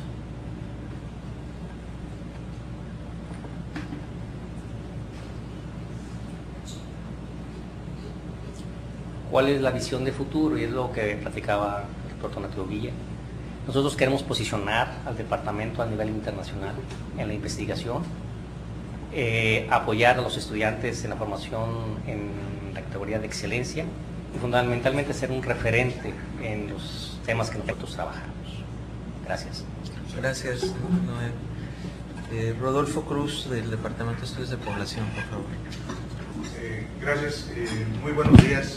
¿Cuál es la visión de futuro? Y es lo que platicaba el doctor Tonatiuh Villa. Nosotros queremos posicionar al departamento a nivel internacional en la investigación, apoyar a los estudiantes en la formación en la categoría de excelencia y fundamentalmente ser un referente en los temas que nosotros trabajamos. Gracias. Gracias, Noé. Rodolfo Cruz, del Departamento de Estudios de Población, por favor. Gracias, muy buenos días.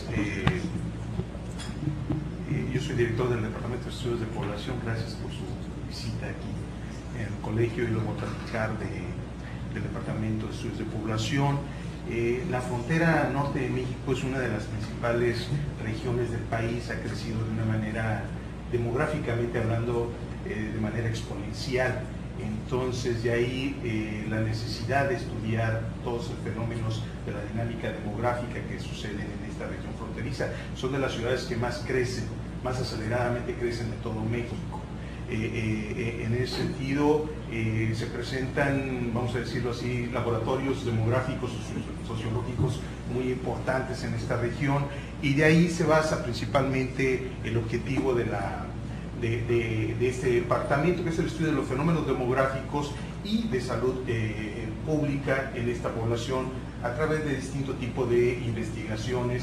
Yo soy director del Departamento de Estudios de Población. Gracias por su visita aquí en el colegio y luego platicar del Departamento de Estudios de Población. La frontera norte de México es una de las principales regiones del país, ha crecido de una manera, demográficamente hablando, de manera exponencial. Entonces, de ahí la necesidad de estudiar todos los fenómenos de la dinámica demográfica que suceden en esta región fronteriza. Son de las ciudades que más crecen, más aceleradamente crecen de todo México. En ese sentido, se presentan, vamos a decirlo así, laboratorios demográficos, sociológicos muy importantes en esta región, y de ahí se basa principalmente el objetivo de este departamento, que es el estudio de los fenómenos demográficos y de salud pública en esta población a través de distintos tipos de investigaciones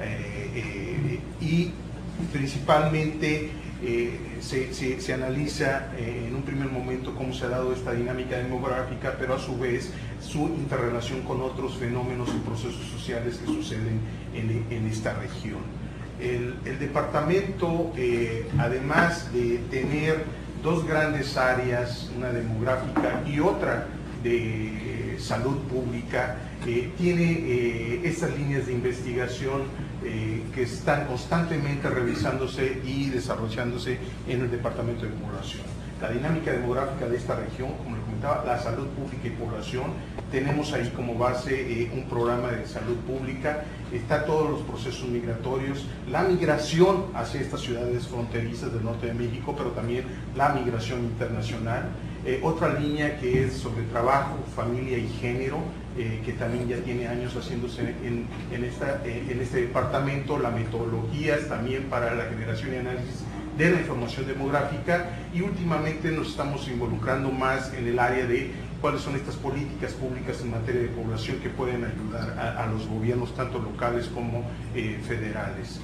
y principalmente se analiza en un primer momento cómo se ha dado esta dinámica demográfica, pero a su vez su interrelación con otros fenómenos y procesos sociales que suceden en esta región. El departamento, además de tener dos grandes áreas, una demográfica y otra de salud pública, tiene estas líneas de investigación que están constantemente revisándose y desarrollándose en el Departamento de Población. La dinámica demográfica de esta región, como le comentaba, la salud pública y población, tenemos ahí como base un programa de salud pública, está todos los procesos migratorios, la migración hacia estas ciudades fronterizas del norte de México, pero también la migración internacional. Otra línea que es sobre trabajo, familia y género, que también ya tiene años haciéndose en este departamento, la metodologías también para la generación y análisis de la información demográfica, y últimamente nos estamos involucrando más en el área de cuáles son estas políticas públicas en materia de población que pueden ayudar a los gobiernos tanto locales como federales.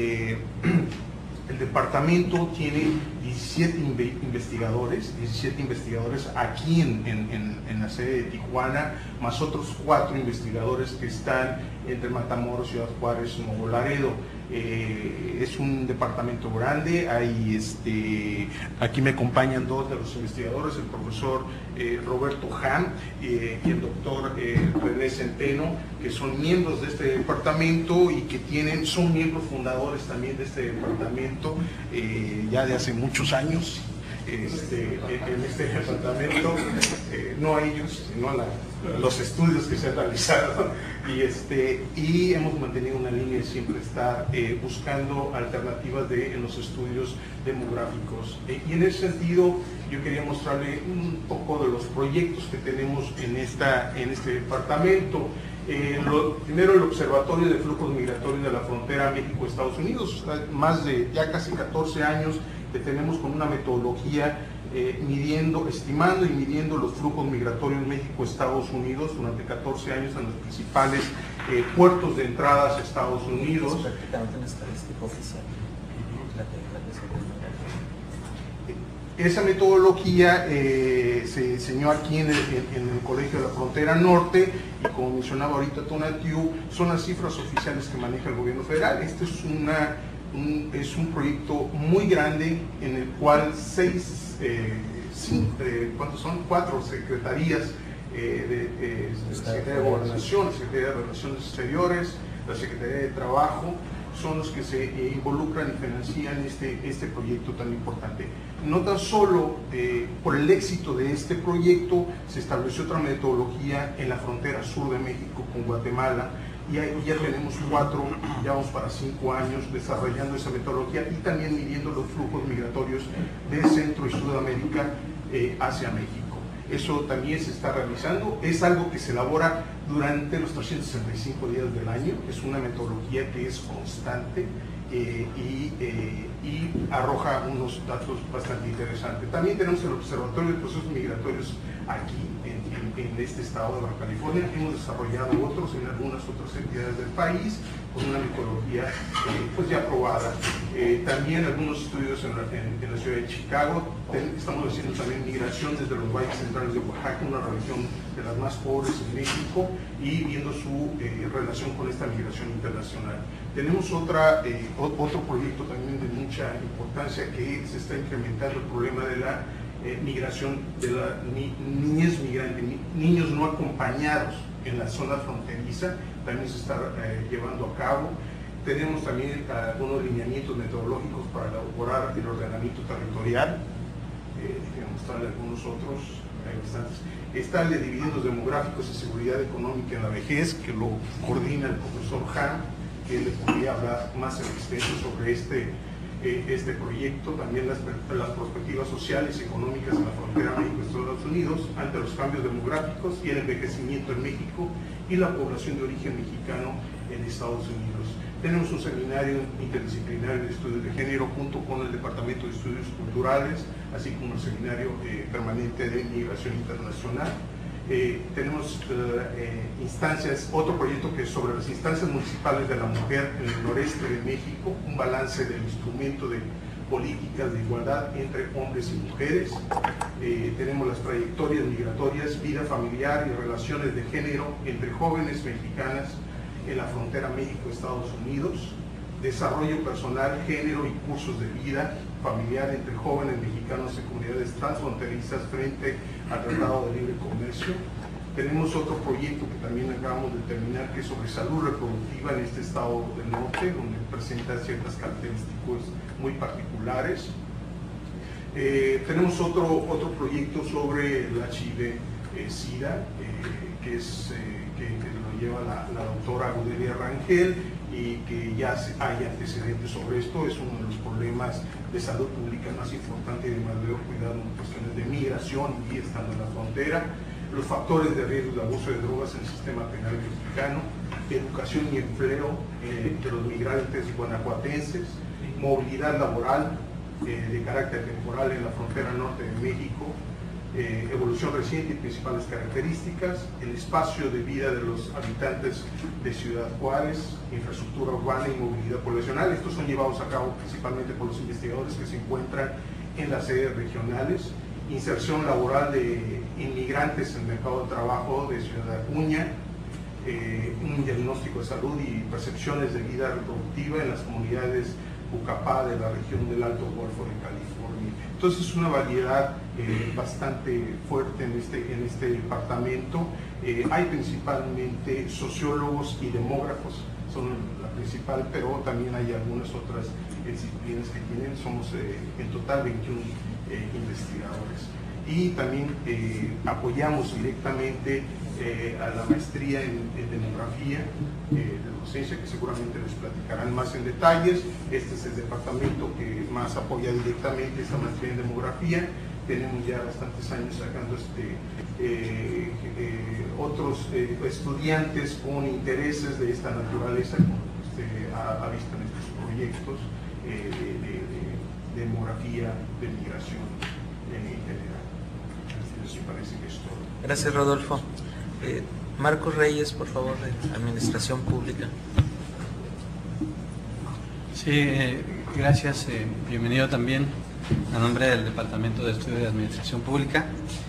El departamento tiene 17 investigadores aquí en la sede de Tijuana, más otros 4 investigadores que están entre Matamoros, Ciudad Juárez y Nuevo Laredo. Es un departamento grande, aquí me acompañan 2 de los investigadores, el profesor Roberto Ham y el doctor René Centeno, que son miembros de este departamento y que son miembros fundadores también de este departamento ya de hace muchos años. En este departamento, no a ellos, sino a los estudios que se han realizado, y hemos mantenido una línea de siempre estar buscando alternativas en los estudios demográficos. Y en ese sentido, yo quería mostrarle un poco de los proyectos que tenemos en este departamento. Primero, el Observatorio de Flujos Migratorios de la Frontera México-Estados Unidos, más de ya casi 14 años que tenemos con una metodología estimando y midiendo los flujos migratorios México-Estados Unidos durante 14 años en los principales puertos de entradas a Estados Unidos. Es prácticamente una estadística oficial. Esa metodología se diseñó aquí en el Colegio de la Frontera Norte, y como mencionaba ahorita Tonatiu, son las cifras oficiales que maneja el gobierno federal. Este es un proyecto muy grande en el cual 4 secretarías, la Secretaría de Gobernación, la Secretaría de Relaciones Exteriores, la Secretaría de Trabajo, son los que se involucran y financian este proyecto tan importante. No tan solo por el éxito de este proyecto, se estableció otra metodología en la frontera sur de México con Guatemala, y ahí ya tenemos 4, ya vamos para 5 años desarrollando esa metodología y también midiendo los flujos migratorios de Centro y Sudamérica hacia México. Eso también se está realizando, es algo que se elabora durante los 365 días del año, es una metodología que es constante y arroja unos datos bastante interesantes. También tenemos el Observatorio de Procesos Migratorios aquí en en este estado de Baja California. Hemos desarrollado otros en algunas otras entidades del país con una metodología pues ya aprobada. También algunos estudios en la ciudad de Chicago. Estamos haciendo también migración desde los valles centrales de Oaxaca, una región de las más pobres en México, y viendo su relación con esta migración internacional. Tenemos otro proyecto también de mucha importancia, que se está incrementando el problema de la migración de la niñez migrante, niños no acompañados en la zona fronteriza. También se está llevando a cabo. Tenemos también algunos lineamientos metodológicos para elaborar el ordenamiento territorial. Mostrarle algunos otros, hay bastantes. Está el de dividendos demográficos y seguridad económica en la vejez, que lo coordina el profesor Han, que le podría hablar más en extenso sobre este proyecto. También las perspectivas sociales y económicas en la frontera México-Estados Unidos ante los cambios demográficos y el envejecimiento en México y la población de origen mexicano en Estados Unidos. Tenemos un seminario interdisciplinario de estudios de género junto con el Departamento de Estudios Culturales, así como el seminario permanente de migración internacional. Tenemos instancias, otro proyecto que es sobre las instancias municipales de la mujer en el noreste de México, un balance del instrumento de políticas de igualdad entre hombres y mujeres. Tenemos las trayectorias migratorias, vida familiar y relaciones de género entre jóvenes mexicanas en la frontera México-Estados Unidos, desarrollo personal, género y cursos de vida familiar entre jóvenes mexicanos en comunidades transfronterizas frente al Tratado de Libre Comercio. Tenemos otro proyecto que también acabamos de terminar, que es sobre salud reproductiva en este estado del norte, donde presenta ciertas características muy particulares. Tenemos otro proyecto sobre el HIV-Sida, que lo lleva la doctora Gudelia Rangel, y que ya hay antecedentes sobre esto. Es uno de los problemas de salud pública más importantes y de mayor cuidado en cuestiones de migración y estando en la frontera, los factores de riesgo de abuso de drogas en el sistema penal mexicano, educación y empleo de los migrantes guanajuatenses, movilidad laboral de carácter temporal en la frontera norte de México, evolución reciente y principales características, el espacio de vida de los habitantes de Ciudad Juárez, infraestructura urbana y movilidad poblacional. Estos son llevados a cabo principalmente por los investigadores que se encuentran en las sedes regionales. Inserción laboral de inmigrantes en el mercado de trabajo de Ciudad Acuña, un diagnóstico de salud y percepciones de vida reproductiva en las comunidades Bucapá de la región del Alto Golfo de California. Entonces, una variedad bastante fuerte en este departamento. Hay principalmente sociólogos y demógrafos, son la principal, pero también hay algunas otras disciplinas que tienen. Somos en total 21 investigadores. Y también apoyamos directamente a la maestría en demografía de docencia, que seguramente les platicarán más en detalles. Este es el departamento que más apoya directamente esta maestría en demografía. Tenemos ya bastantes años sacando otros estudiantes con intereses de esta naturaleza, como ha visto en estos proyectos de demografía, de migración en general. Eso me parece que es todo. Gracias, Rodolfo. Marcos Reyes, por favor, de Administración Pública. Sí, gracias. Bienvenido también a nombre del Departamento de Estudio de Administración Pública.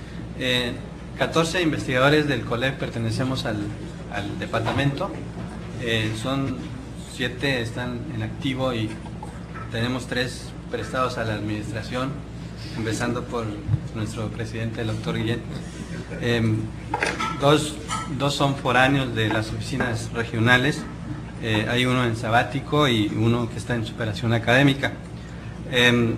14 investigadores del COLEP pertenecemos al departamento. Son 7 están en activo y tenemos 3 prestados a la administración, empezando por nuestro presidente, el doctor Guillén. Dos son foráneos de las oficinas regionales. Hay uno en sabático y uno que está en superación académica. En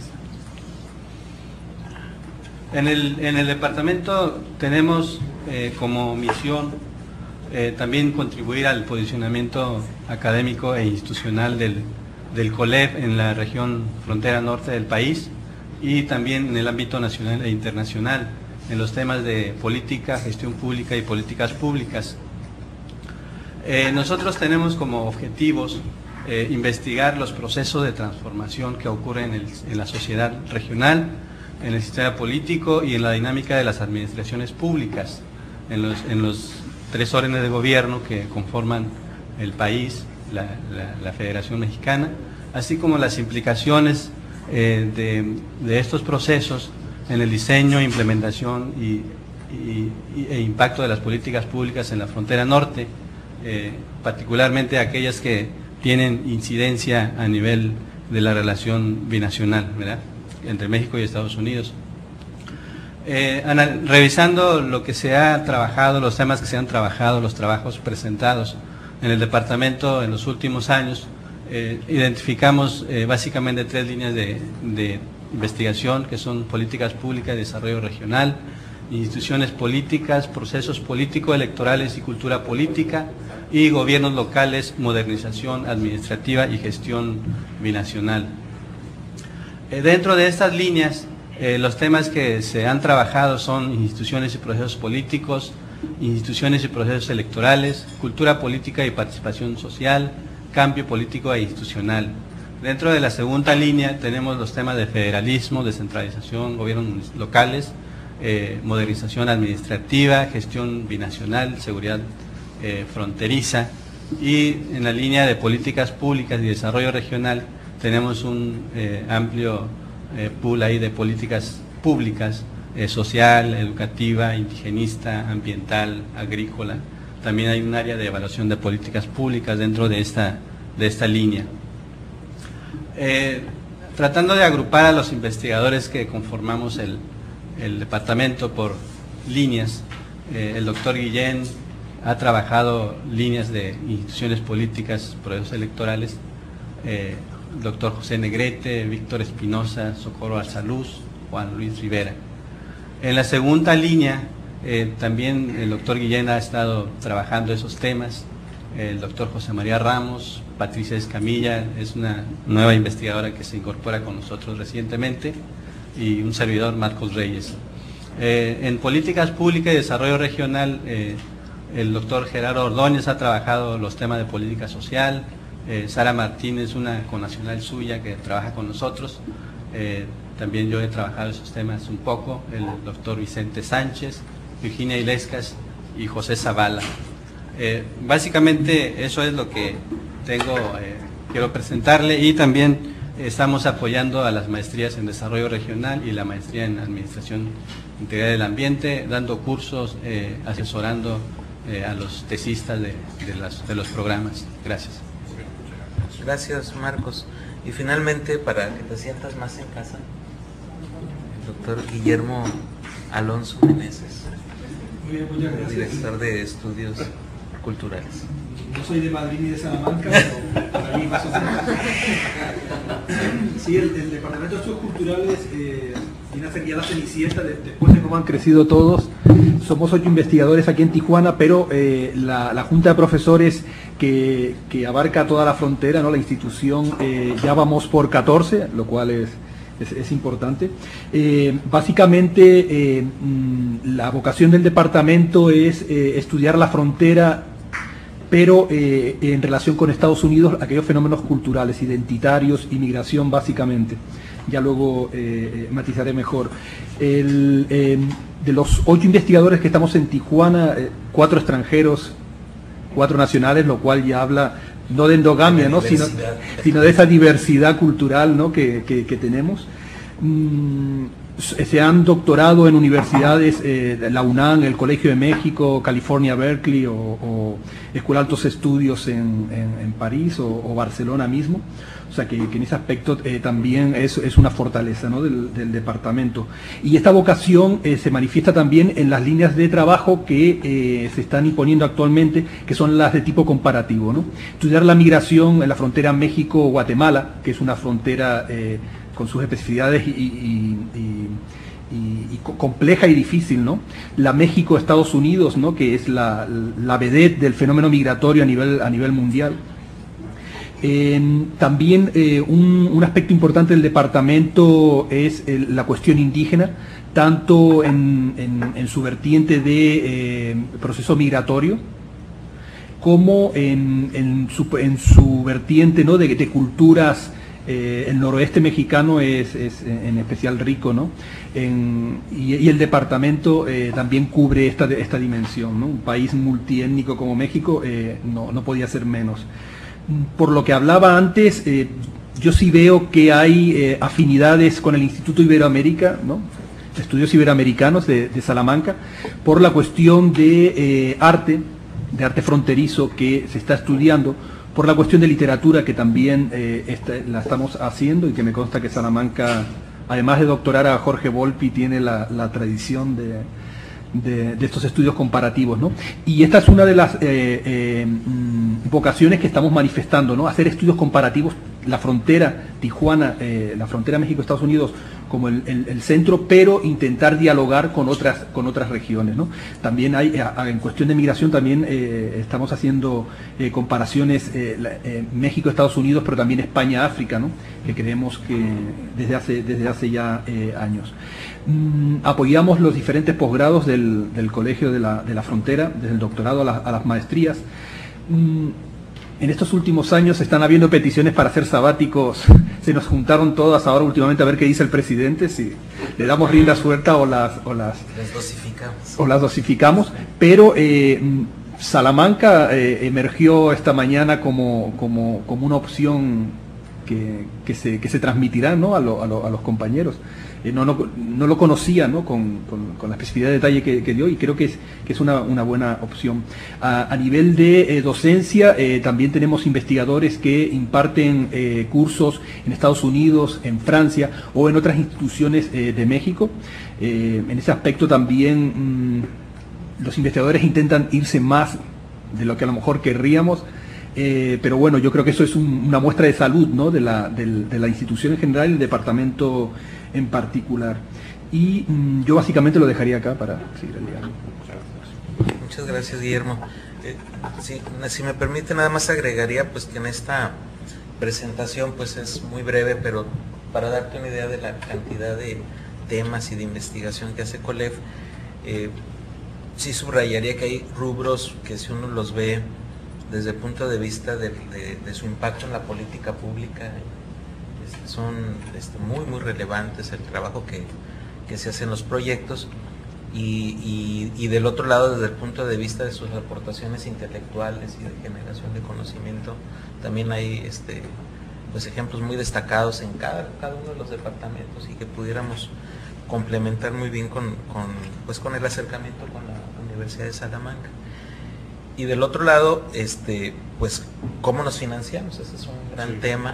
el departamento tenemos como misión también contribuir al posicionamiento académico e institucional del COLEP en la región frontera norte del país y también en el ámbito nacional e internacional en los temas de política, gestión pública y políticas públicas. Nosotros tenemos como objetivos investigar los procesos de transformación que ocurren en la sociedad regional, en el sistema político y en la dinámica de las administraciones públicas. en los 3 órdenes de gobierno que conforman el país, la Federación Mexicana, así como las implicaciones de estos procesos en el diseño, implementación e impacto de las políticas públicas en la frontera norte, particularmente aquellas que tienen incidencia a nivel de la relación binacional, ¿verdad?, entre México y Estados Unidos. Revisando lo que se ha trabajado, los temas que se han trabajado, los trabajos presentados en el departamento en los últimos años, identificamos básicamente 3 líneas de investigación, que son políticas públicas de desarrollo regional, instituciones políticas, procesos político-electorales y cultura política, y gobiernos locales, modernización administrativa y gestión binacional. Dentro de estas líneas, los temas que se han trabajado son instituciones y procesos políticos, instituciones y procesos electorales, cultura política y participación social, cambio político e institucional. Dentro de la segunda línea tenemos los temas de federalismo, descentralización, gobiernos locales, modernización administrativa, gestión binacional, seguridad fronteriza, y en la línea de políticas públicas y desarrollo regional tenemos un amplio pool ahí de políticas públicas, social, educativa, indigenista, ambiental, agrícola. También hay un área de evaluación de políticas públicas dentro de esta línea. Tratando de agrupar a los investigadores que conformamos el departamento por líneas, el doctor Guillén ha trabajado líneas de instituciones políticas, procesos electorales, doctor José Negrete, Víctor Espinosa, Socorro Arzaluz, Juan Luis Rivera. En la segunda línea, también el doctor Guillén ha estado trabajando esos temas, el doctor José María Ramos, Patricia Escamilla, es una nueva investigadora que se incorpora con nosotros recientemente, y un servidor, Marcos Reyes. En políticas públicas y desarrollo regional, el doctor Gerardo Ordóñez ha trabajado los temas de política social, Sara Martínez, una connacional suya que trabaja con nosotros, también yo he trabajado esos temas un poco, el doctor Vicente Sánchez, Virginia Ilescas y José Zavala. Básicamente eso es lo que quiero presentarle, y también estamos apoyando a las maestrías en desarrollo regional y la maestría en administración integral del ambiente, dando cursos, asesorando a los tesistas de los programas. Gracias. Gracias, Marcos. Y finalmente, para que te sientas más en casa, el doctor Guillermo Alonso Meneses, muy bien, muchas gracias. Director de Estudios Culturales. No soy de Madrid ni de Salamanca, pero para mí más o menos. Sí, el Departamento de Estudios Culturales viene a ser ya la cenicienta después de cómo han crecido todos. Somos 8 investigadores aquí en Tijuana, pero la Junta de Profesores que abarca toda la frontera, ¿no?, la institución, ya vamos por 14, lo cual es importante. Básicamente, la vocación del departamento es estudiar la frontera, pero en relación con Estados Unidos, aquellos fenómenos culturales, identitarios, inmigración básicamente. Ya luego matizaré mejor. De los 8 investigadores que estamos en Tijuana, 4 extranjeros, 4 nacionales, lo cual ya habla no de endogamia, ¿no?, sino de esa diversidad cultural, ¿no?, que tenemos. Se han doctorado en universidades, la UNAM, el Colegio de México, California, Berkeley, o Escuela de Altos Estudios en París o Barcelona mismo. O sea que en ese aspecto también es una fortaleza, ¿no?, del departamento. Y esta vocación se manifiesta también en las líneas de trabajo que se están imponiendo actualmente, que son las de tipo comparativo, ¿no? Estudiar la migración en la frontera México-Guatemala, que es una frontera con sus especificidades y compleja y difícil, ¿no? La México-Estados Unidos, ¿no?, que es la vedette del fenómeno migratorio a nivel mundial. También un aspecto importante del departamento es la cuestión indígena, tanto en su vertiente de proceso migratorio, como en su vertiente, ¿no?, de culturas el noroeste mexicano es en especial rico, ¿no? Y el departamento también cubre esta dimensión, ¿no? Un país multiétnico como México no podía ser menos. Por lo que hablaba antes, yo sí veo que hay afinidades con el Instituto Iberoamérica, ¿no? Estudios Iberoamericanos de Salamanca, por la cuestión de arte fronterizo que se está estudiando, por la cuestión de literatura que también la estamos haciendo, y que me consta que Salamanca, además de doctorar a Jorge Volpi, tiene la tradición de estos estudios comparativos, ¿no? Y esta es una de las vocaciones que estamos manifestando, ¿no? Hacer estudios comparativos, la frontera Tijuana, la frontera México-Estados Unidos como el centro, pero intentar dialogar con otras regiones, ¿no? También hay, en cuestión de migración, también estamos haciendo comparaciones México-Estados Unidos, pero también España-África, ¿no? Que creemos que desde hace ya años. Apoyamos los diferentes posgrados del Colegio de la Frontera, desde el doctorado a las maestrías. En estos últimos años están habiendo peticiones para hacer sabáticos. Se nos juntaron todas ahora últimamente a ver qué dice el presidente, si le damos rienda suelta o las dosificamos. Pero Salamanca emergió esta mañana como una opción que se transmitirá, ¿no? a los compañeros. No lo conocía, ¿no? con la especificidad de detalle que dio, y creo que es una buena opción. A nivel de docencia, también tenemos investigadores que imparten cursos en Estados Unidos, en Francia o en otras instituciones de México. En ese aspecto también los investigadores intentan irse más de lo que a lo mejor querríamos. Pero bueno, yo creo que eso es una muestra de salud, ¿no? de la institución en general y el departamento en particular. Y yo básicamente lo dejaría acá para seguir el diálogo. Muchas gracias, Guillermo. Si me permite, nada más agregaría pues que en esta presentación pues es muy breve, pero para darte una idea de la cantidad de temas y de investigación que hace COLEF, sí subrayaría que hay rubros que, si uno los ve desde el punto de vista de su impacto en la política pública, son muy relevantes, el trabajo que se hace en los proyectos, y del otro lado, desde el punto de vista de sus aportaciones intelectuales y de generación de conocimiento, también hay pues ejemplos muy destacados en cada uno de los departamentos, y que pudiéramos complementar muy bien con el acercamiento con la Universidad de Salamanca. Y del otro lado, pues cómo nos financiamos, ese es un gran tema.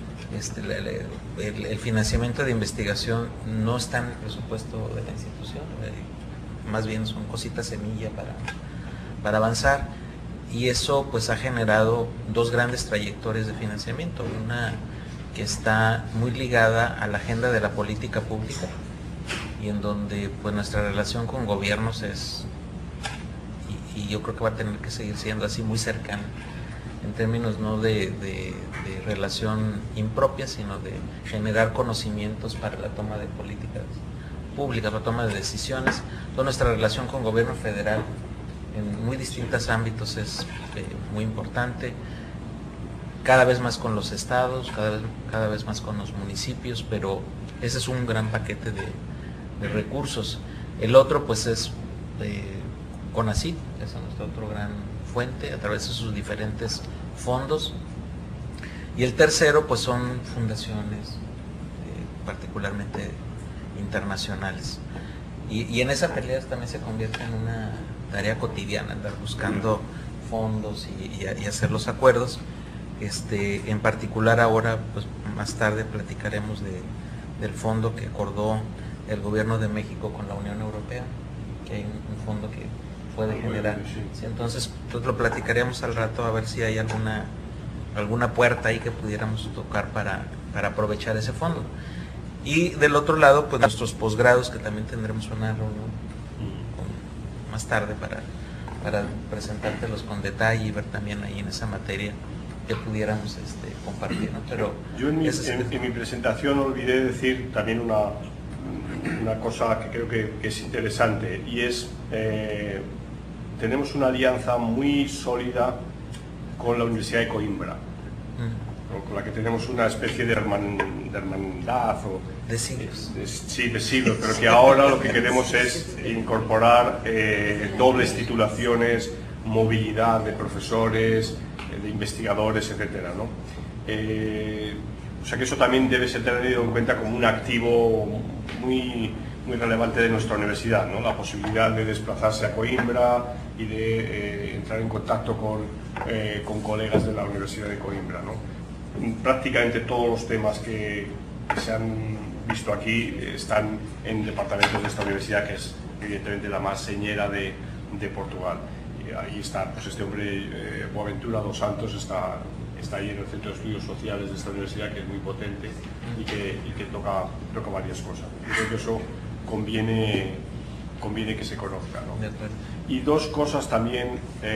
El financiamiento de investigación no está en el presupuesto de la institución, más bien son cositas semilla para avanzar, y eso pues ha generado dos grandes trayectorias de financiamiento, una que está muy ligada a la agenda de la política pública, y en donde pues nuestra relación con gobiernos es, y yo creo que va a tener que seguir siendo así, muy cercana, en términos no de relación impropia, sino de generar conocimientos para la toma de políticas públicas, la toma de decisiones. Toda nuestra relación con gobierno federal en muy distintos ámbitos es muy importante, cada vez más con los estados, cada vez más con los municipios, pero ese es un gran paquete de recursos. El otro pues es CONACYT, esa es nuestra otra gran fuente, a través de sus diferentes fondos. Y el tercero pues son fundaciones, particularmente internacionales. Y en esa pelea también se convierte en una tarea cotidiana, andar buscando fondos y hacer los acuerdos. En particular ahora, pues más tarde platicaremos del fondo que acordó el Gobierno de México con la Unión Europea, que hay un fondo que puede generar. Sí, entonces pues lo platicaremos al rato, a ver si hay alguna puerta ahí que pudiéramos tocar para aprovechar ese fondo. Y del otro lado, pues nuestros posgrados, que también tendremos una reunión más tarde para presentártelos con detalle y ver también ahí en esa materia que pudiéramos compartir, ¿no? Pero yo en mi presentación olvidé decir también una cosa que creo que es interesante, y es tenemos una alianza muy sólida con la Universidad de Coimbra. con la que tenemos una especie de hermandad o De siglos. sí, de siglos, pero que ahora lo que queremos es incorporar dobles titulaciones, movilidad de profesores, de investigadores, etcétera, ¿no? O sea que eso también debe ser tenido en cuenta como un activo muy relevante de nuestra universidad, ¿no? La posibilidad de desplazarse a Coimbra y de entrar en contacto con colegas de la Universidad de Coimbra, ¿no? Prácticamente todos los temas que se han visto aquí están en departamentos de esta universidad, que es evidentemente la más señera de Portugal. Y ahí está, pues este hombre, Boaventura dos Santos, está ahí en el Centro de Estudios Sociales de esta universidad, que es muy potente y que toca varias cosas. Yo creo que eso conviene que se conozca, ¿no? Y dos cosas también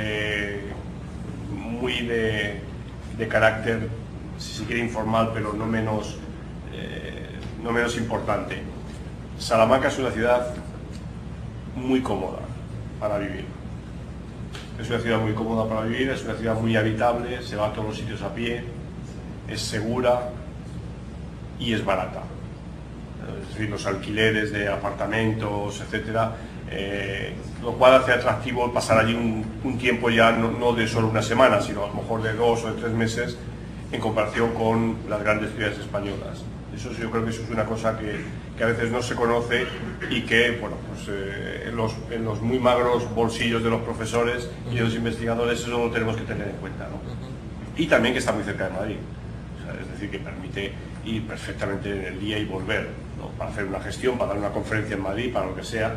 muy de carácter, si se quiere, informal, pero no menos importante. Salamanca es una ciudad muy cómoda para vivir. Es una ciudad muy cómoda para vivir, es una ciudad muy habitable, se va a todos los sitios a pie, es segura y es barata. Es decir, los alquileres de apartamentos, etcétera, lo cual hace atractivo pasar allí un tiempo ya no de solo una semana, sino a lo mejor de 2 o de 3 meses en comparación con las grandes ciudades españolas. Yo creo que eso es una cosa que a veces no se conoce y que, bueno, pues en los muy magros bolsillos de los profesores y de los investigadores eso lo tenemos que tener en cuenta, ¿no? Y también que está muy cerca de Madrid, o sea, es decir, que permite ir perfectamente en el día y volver, ¿no? Para hacer una gestión, para dar una conferencia en Madrid, para lo que sea.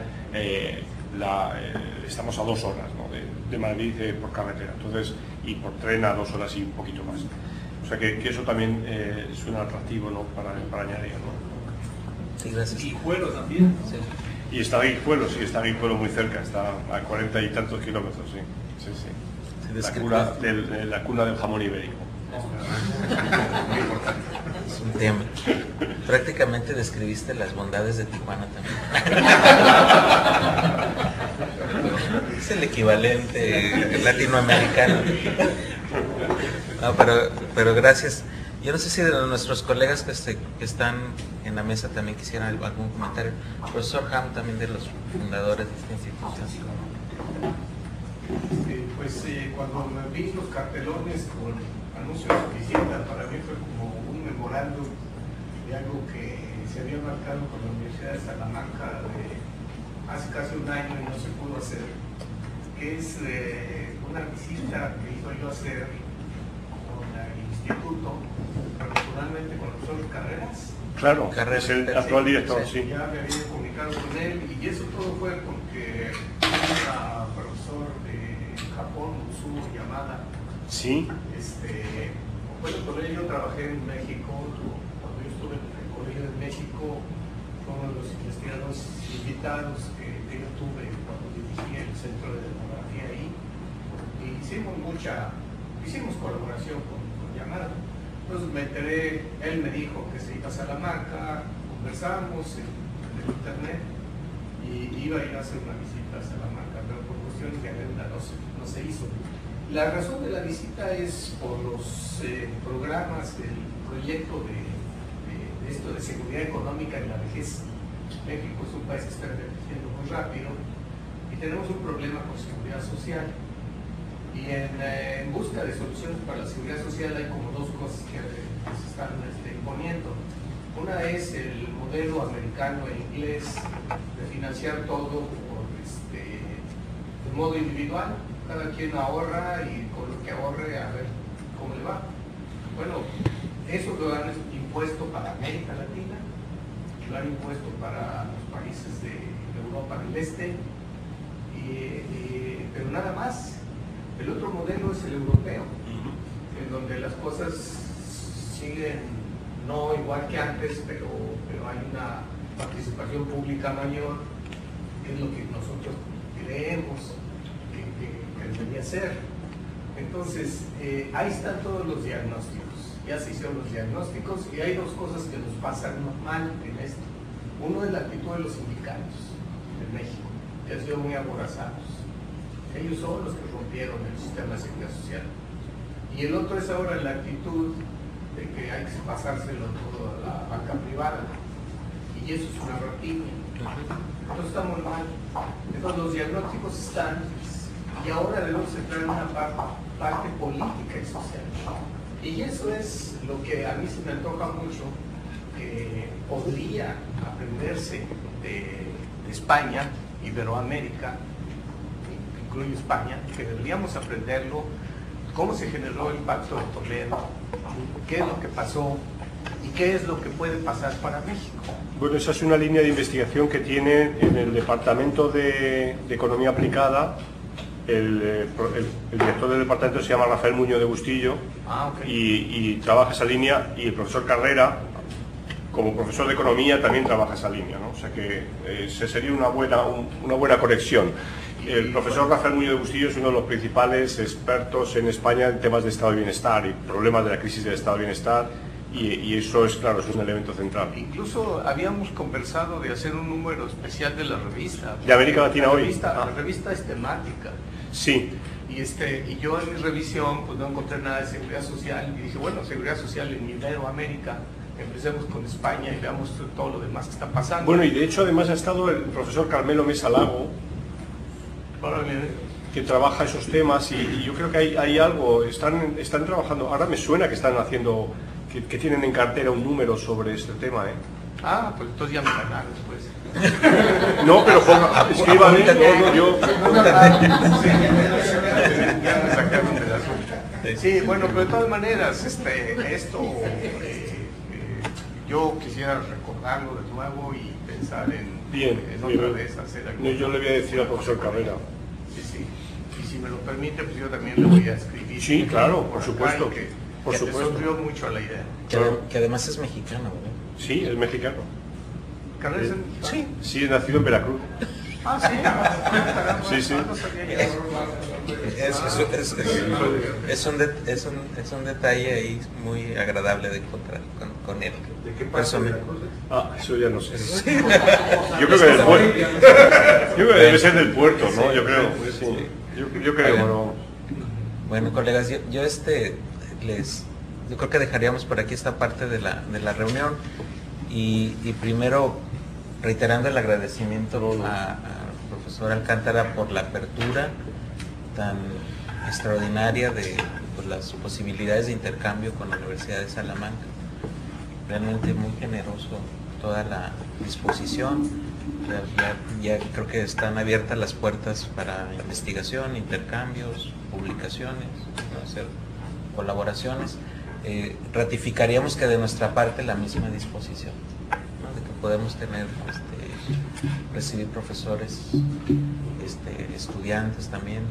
Estamos a 2 horas, ¿no? de Madrid por carretera, entonces, y por tren a 2 horas y un poquito más. O sea que eso también es un atractivo, ¿no? para añadir, ¿no? Sí, gracias. Guijuelo también, ¿no? Sí. Y está Guijuelo, sí, está Guijuelo muy cerca, está a 40 y tantos kilómetros, sí. La cuna del jamón ibérico. Muy importante. Es un tema. Prácticamente describiste las bondades de Tijuana también. Es el equivalente latinoamericano. No, pero gracias. Yo no sé si de nuestros colegas que están en la mesa también quisieran algún comentario. El profesor Ham, también de los fundadores de esta institución. Cuando me vi los cartelones con anuncios de visita, para mí fue como un memorándum de algo que se había marcado con la Universidad de Salamanca hace casi un año y no se pudo hacer, que es una visita que iba yo a hacer con el instituto, personalmente con el profesor Carreras. Claro, es el actual director, sí. Ya me había comunicado con él y eso todo fue porque una profesor de Japón, Utsuno Yamada. Sí. Bueno, con él yo trabajé en México, cuando yo estuve en el Colegio de México, fue uno de los investigadores invitados que yo tuve cuando dirigí el Centro de Demografía ahí. Y hicimos colaboración con Yamada. Entonces me enteré, él me dijo que se iba a Salamanca, conversamos en internet y iba a ir a hacer una visita a Salamanca, pero por cuestiones de agenda no se hizo. La razón de la visita es por los programas del proyecto de esto de seguridad económica en la vejez. México es un país que está envejeciendo muy rápido y tenemos un problema con seguridad social. Y en busca de soluciones para la seguridad social hay como 2 cosas que se están imponiendo. Una es el modelo americano e inglés de financiar todo de modo individual. Cada quien ahorra y con lo que ahorre a ver cómo le va. Bueno, eso lo han impuesto para América Latina, lo han impuesto para los países de Europa del Este, pero nada más. El otro modelo es el europeo, en donde las cosas siguen no igual que antes, pero hay una participación pública mayor, que es lo que nosotros creemos que debería ser. Entonces, ahí están todos los diagnósticos, ya se hicieron los diagnósticos y hay 2 cosas que nos pasan mal en esto. Uno es la actitud de los sindicatos en México, que han sido muy aborazados. Ellos son los que rompieron el sistema de seguridad social. Y el otro es ahora la actitud de que hay que pasárselo todo a la banca privada. Y eso es una rapiña. Entonces está muy mal. Entonces los diagnósticos están, y ahora debemos entrar en una parte política y social. Y eso es lo que a mí se me antoja mucho, que podría aprenderse de España, Iberoamérica, incluye España, que deberíamos aprenderlo, cómo se generó el Pacto de Toledo, qué es lo que pasó y qué es lo que puede pasar para México. Bueno, esa es una línea de investigación que tiene en el Departamento de Economía Aplicada. El director del departamento se llama Rafael Muñoz de Bustillo. Y trabaja esa línea, y el profesor Carrera, como profesor de economía, también trabaja esa línea, ¿no? O sea que sería una buena conexión. El profesor Rafael Muñoz de Bustillo es uno de los principales expertos en España en temas de estado de bienestar y problemas de la crisis del estado de bienestar, y eso es, claro, es un elemento central. Incluso habíamos conversado de hacer un número especial de la revista. ¿De América Latina hoy? La revista es temática. Sí. Y yo en mi revisión pues no encontré nada de seguridad social, y dije, bueno, seguridad social en Iberoamérica, empecemos con España y veamos todo lo demás que está pasando. Bueno, y de hecho además ha estado el profesor Carmelo Mesa Lago, que trabaja esos temas, y yo creo que hay algo, están trabajando, ahora me suena que están haciendo, que tienen en cartera un número sobre este tema, ¿eh? Ah, pues entonces ya me ganaron después. No, pero escriban, yo... Ya me sacaron del asunto. Sí, bueno, pero de todas maneras, yo quisiera recordarlo de nuevo y pensar en otra vez hacer algo. Yo le voy a decir al profesor Carrera. Sí. Y si me lo permite, pues yo también le voy a escribir. Sí, claro, por supuesto. Por supuesto. Le sonrió mucho a la idea. Que además es mexicano, ¿verdad? Sí, es mexicano. ¿Carrera es mexicano? Sí, es nacido en Veracruz. Ah, sí. Sí. Es un detalle ahí muy agradable de encontrar con él. ¿De qué parte de Veracruz? Ah, eso ya no sé. Yo creo que del puerto. Yo creo que debe ser del puerto, ¿no? Yo creo. Yo creo. Bueno, colegas, yo creo que dejaríamos por aquí esta parte de la reunión, y primero reiterando el agradecimiento al profesor Alcántara por la apertura tan extraordinaria de las posibilidades de intercambio con la Universidad de Salamanca. Realmente muy generoso toda la disposición. Ya creo que están abiertas las puertas para investigación, intercambios, publicaciones, hacer colaboraciones. Ratificaríamos que de nuestra parte la misma disposición, ¿no? De que podemos tener, recibir profesores, estudiantes también,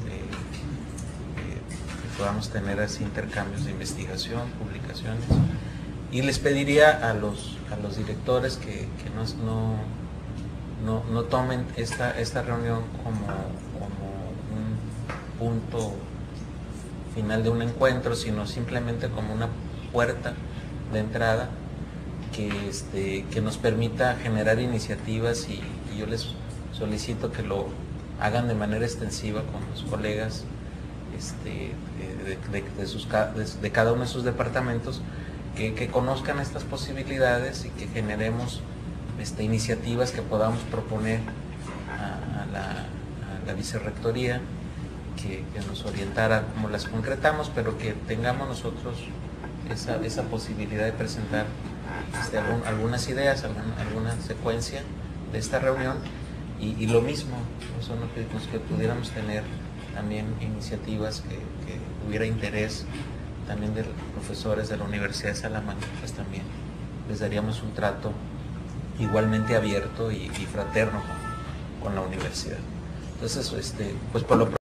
que podamos tener así intercambios de investigación, publicaciones. Y les pediría a los directores que no tomen esta reunión como un punto final de un encuentro, sino simplemente como una puerta de entrada que nos permita generar iniciativas, y yo les solicito que lo hagan de manera extensiva con los colegas de cada uno de sus departamentos, que conozcan estas posibilidades y que generemos iniciativas que podamos proponer a la vicerrectoría, que nos orientara cómo las concretamos, pero que tengamos nosotros esa posibilidad de presentar algunas ideas, alguna secuencia de esta reunión, y lo mismo, que pudiéramos tener también iniciativas que hubiera interés también de profesores de la Universidad de Salamanca, pues también les daríamos un trato igualmente abierto y fraterno con la universidad. Entonces, pues por lo pronto